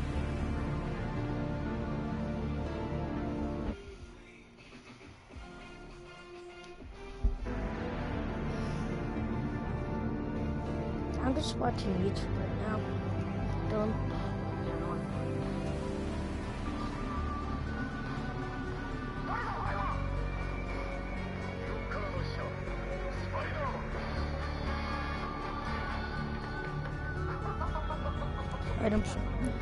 I'm just watching YouTube right now. Don't. Item shop.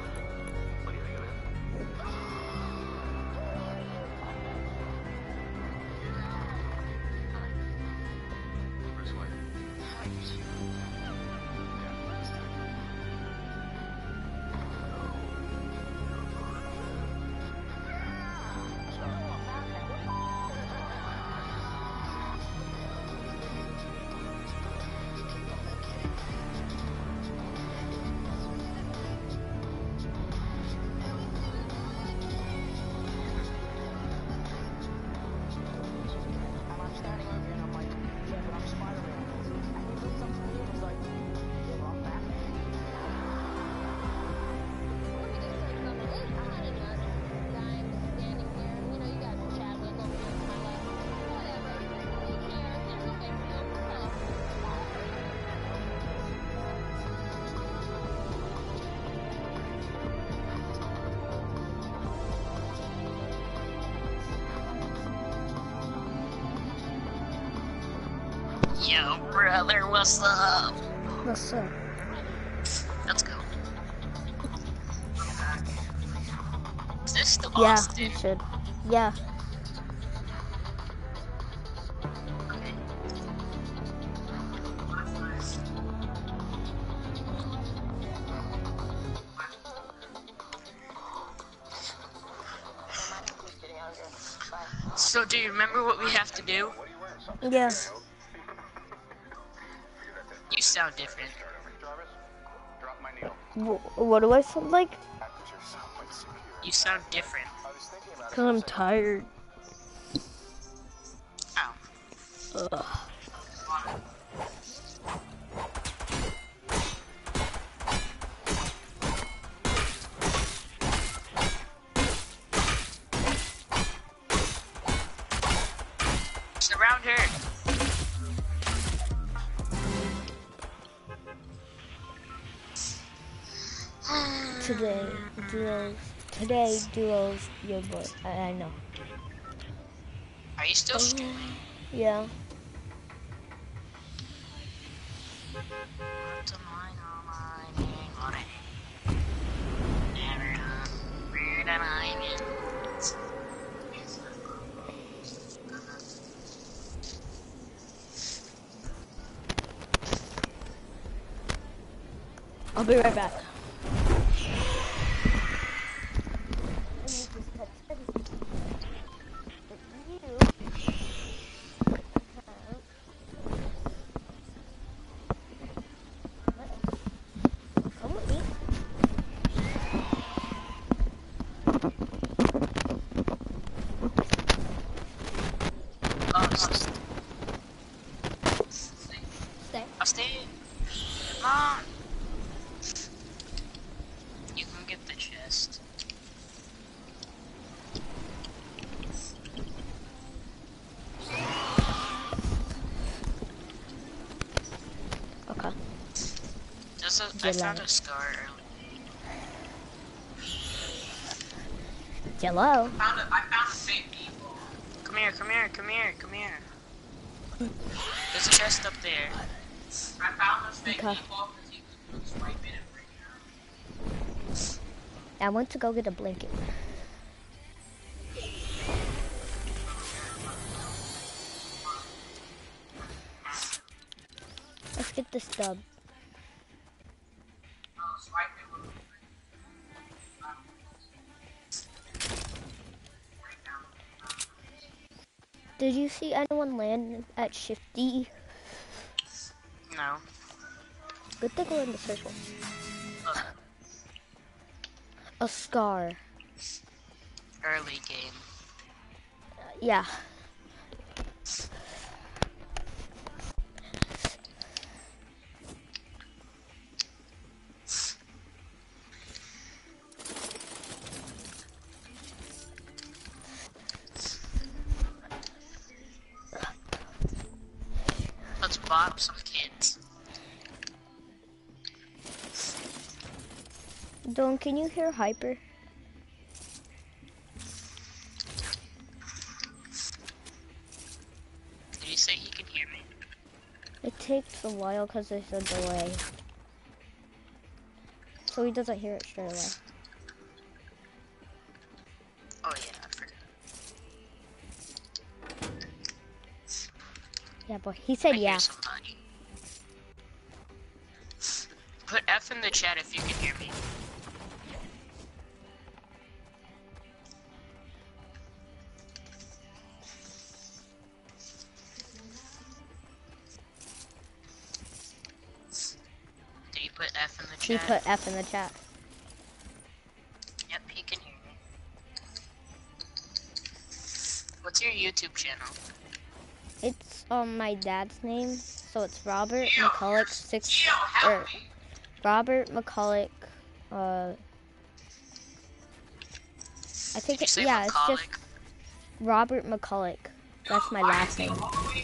Yo, brother, what's up? What's up? Let's go. Is this the Yeah, Austin? you should. Yeah. So, do you remember what we have to do? Yeah. You sound different. What do I sound like? You sound different. Cause I'm tired. Ow. Ugh. Surround her. Today, duos, your boy. I know. Are you still streaming? Yeah. I'll be right back. I'll stay. Come on. You can get the chest. Okay. I found a scar earlier. Hello. I found a fake people. Come here, come here, come here, come here. There's a chest up there. I found those fake Okay. people because you can swipe it and bring it out. I went to go get a blanket. Let's get this dub. Swipe it with Did you see anyone land at Shift D? No. Good to go in the circle. Look, A scar. early game. Yeah. rob some kids. Dylan, can you hear Hyper? Did he say he can hear me? It takes a while because there's a delay. So he doesn't hear it straight away. Oh yeah, I forgot. Yeah, but he said I yeah. hear somebody. Put F in the chat if you can hear me. Did you put F in the He chat? put F in the chat. Yep, he can hear me. What's your YouTube channel? It's my dad's name, so it's Robert McCulloch or Robert McCulloch. I think Did you say yeah, it's just McCulloch? Robert McCulloch. That's my last name.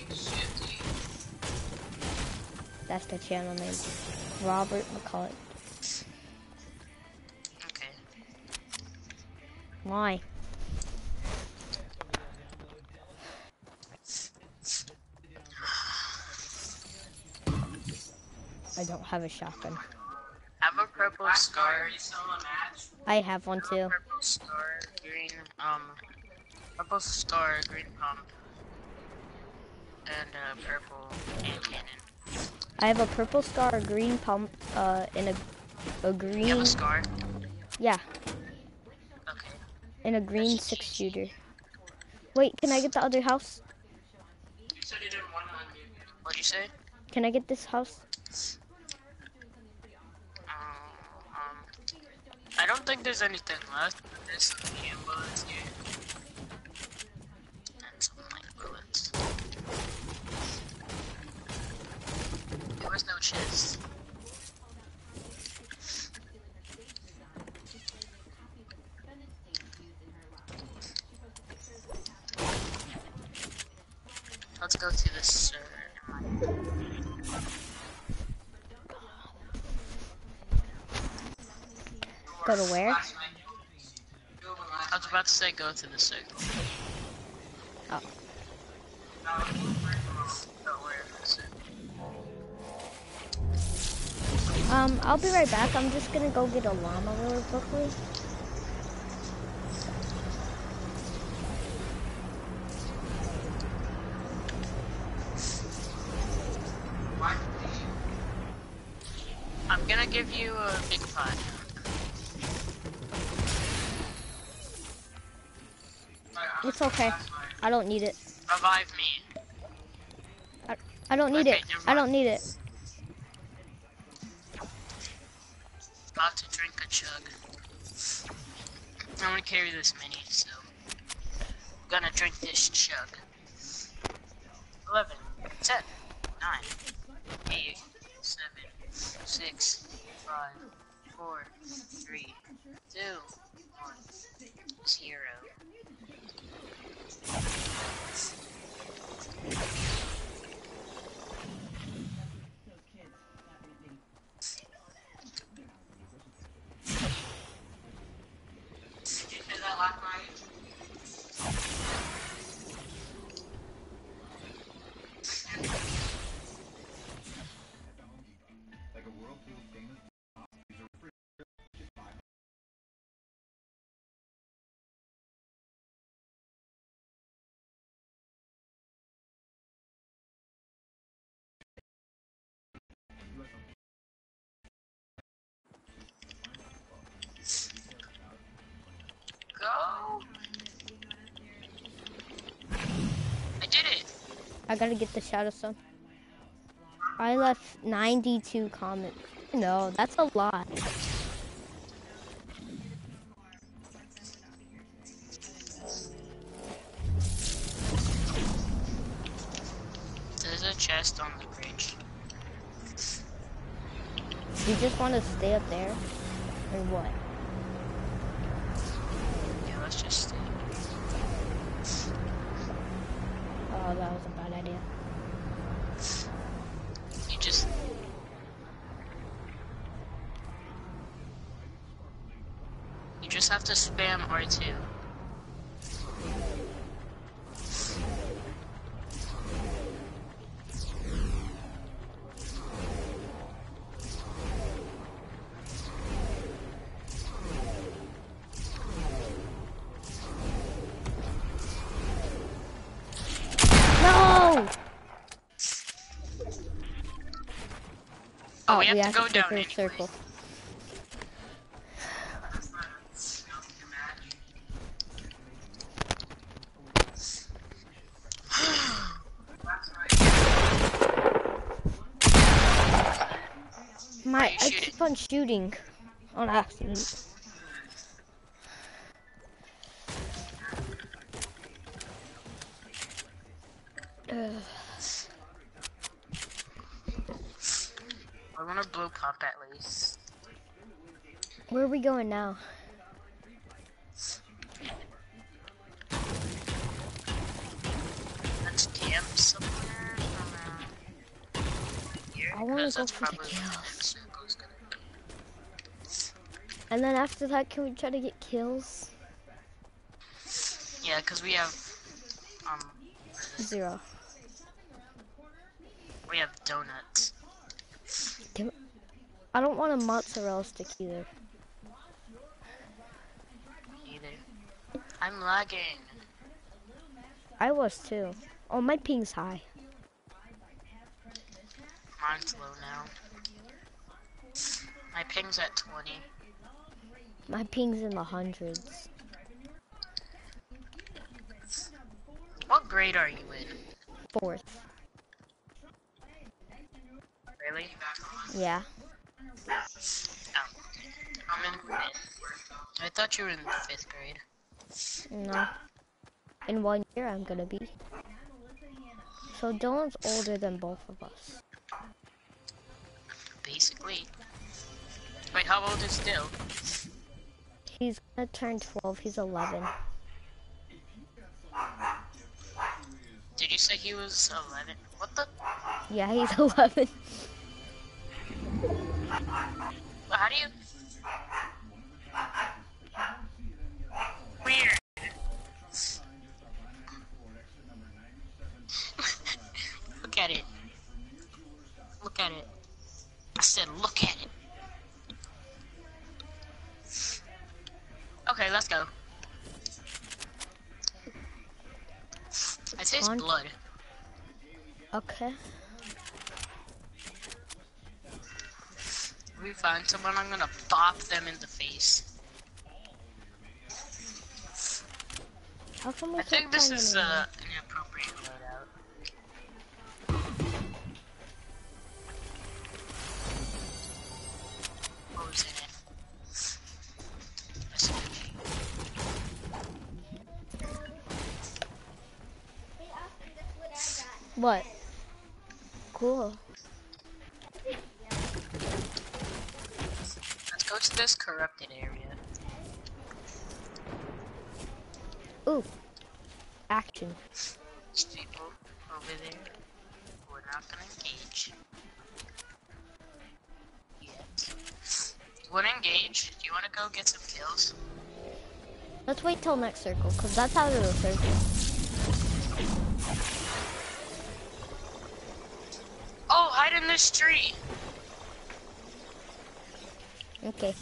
That's the channel name. Robert McCulloch. Okay. Why? I don't have a shotgun. Have a purple scar. I have one too. Purple scar, green, purple scar, green pump, and purple hand cannon. I have a purple scar, a green pump, and a green. You have a scar? Yeah, Okay. and a green 6-shooter. Wait, can I get the other house? What'd you say? Can I get this house? I don't think there's anything left. There's some cam bullets here. And some light bullets. There was no chest. Let's go to this, Go to where? I was about to say go to the circle. Oh. But where is it? I'll be right back. I'm just gonna go get a llama really quickly. I'm gonna give you a big pot. It's okay. I don't need it. Revive me. I don't need Okay, it. never I mind. don't need it. About to drink a chug. I'm gonna carry this mini, so I'm gonna drink this chug. 11, 10, 9, 8, 7, 6, 5, 4, 3, 2, 1, 0. Go! I did it! I gotta get the shadow stone. I left 92 comments. No, that's a lot. There's a chest on the bridge. You just want to stay up there? Or what? Yeah, let's just stay. Oh, that was a bad idea. just have to spam R2. No! Oh, we have we to go go down through a anyway. circle. I shooting? keep on shooting on accident. Ugh. I want a blue pump at least. Where are we going now? Let's camp somewhere around here. I want to go That's for the probably where the kills. next circle's gonna be. And then after that, can we try to get kills? Yeah, because we have, 0. we have donuts. I don't want a mozzarella stick either. Either. I'm lagging. I was too. Oh, my ping's high. Mine's low now. My ping's at 20. My ping's in the hundreds. What grade are you in? 4th. Really? Yeah. Oh. I'm in 5th. I thought you were in 5th grade. No. In 1 year, I'm gonna be. So Dylan's older than both of us. Basically. Wait, how old is Dill? He's gonna turn 12. He's 11. Did you say he was 11? What the? Yeah, he's 11. How do you? Weird. Look at it. Look at it. I said look at it. Okay, let's go. I taste On. blood. Okay. If we find someone, I'm gonna bop them in the face. How come we I think can't this find is anyone? an inappropriate loadout. What was in it? SMG. What? Cool. Let's go to this corrupted area. Ooh. Action. There's people over there. We're not gonna engage. Yet. You wanna engage? Do you wanna go get some kills? Let's wait till next circle, because that's out of the circle. Oh, hide in this tree! Okay.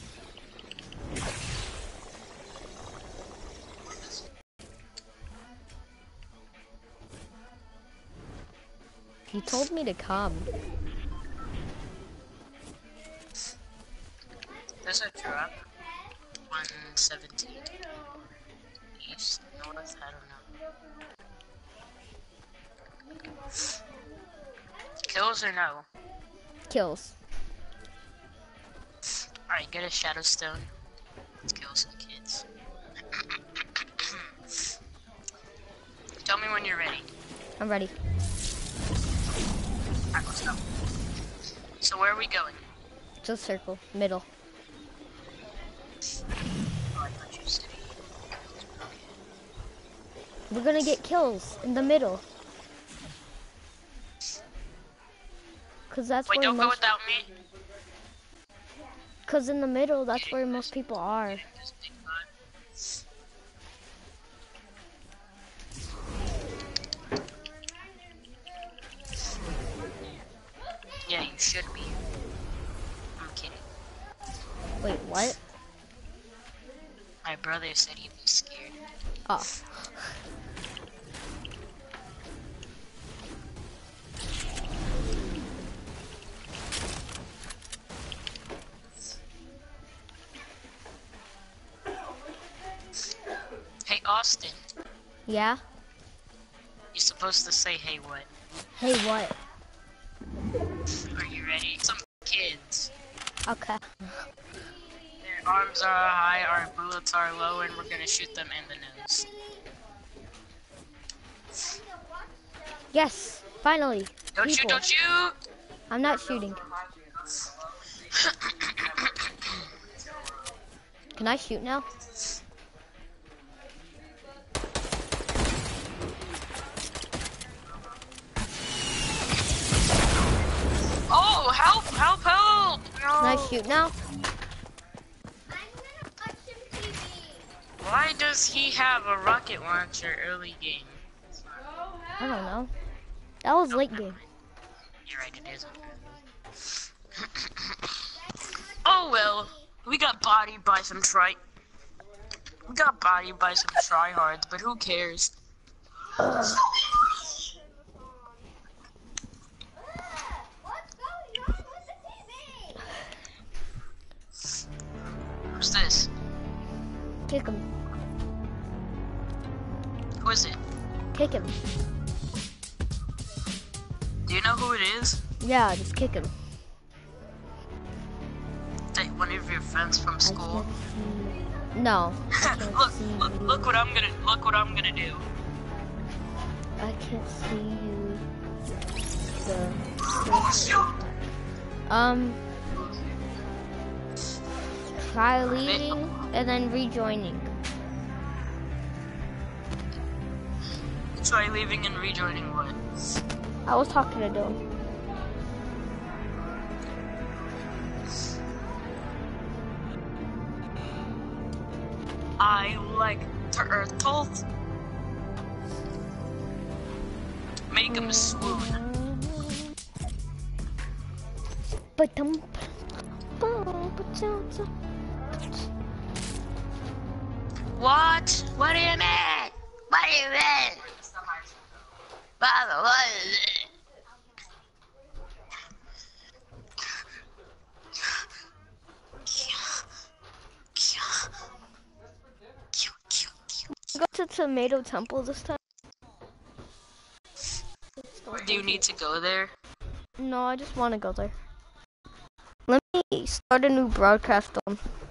He told me to come. There's a drop. 117. East, north, I don't know. Kills or no? Kills. Alright, get a shadow stone. Let's kill some kids. Tell me when you're ready. I'm ready. Alright, let's go. So where are we going? Just circle. Middle. Oh, I thought you said We're gonna get kills in the middle. Cause that's wait, where don't go most. without me. Cause in the middle, that's where most people are. This big bot. should be. I'm kidding. Wait, what? My brother said he'd be scared. Oh. Hey, Austin. Yeah? You're supposed to say, hey, what? Hey, what? Are you ready? Some kids. Okay. Their arms are high, our bullets are low, and we're gonna shoot them in the nose. Yes, finally. Don't shoot, People. don't shoot! I'm not shooting. Can I shoot now? Oh, help, help, help! No. Can I shoot now? Why does he have a rocket launcher early game? I don't know. That was late game. You're right, it isn't. Oh well, we got bodied by some tryhards, but who cares? Who's this? Kick him. Who is it? Kick him. Do you know who it is? Yeah, just kick him. Like one of your friends from school? No. I can't look, see look, you. look what I'm gonna do. I can't see you. Try leaving and then rejoining. Try leaving and rejoining what? I was talking to them. I like turtles. Make them swoon. What? What do you mean? What do you mean? Father, what is it? Go to Tomato Temple this time. Do you need to go there? No, I just want to go there. Let me start a new broadcast on.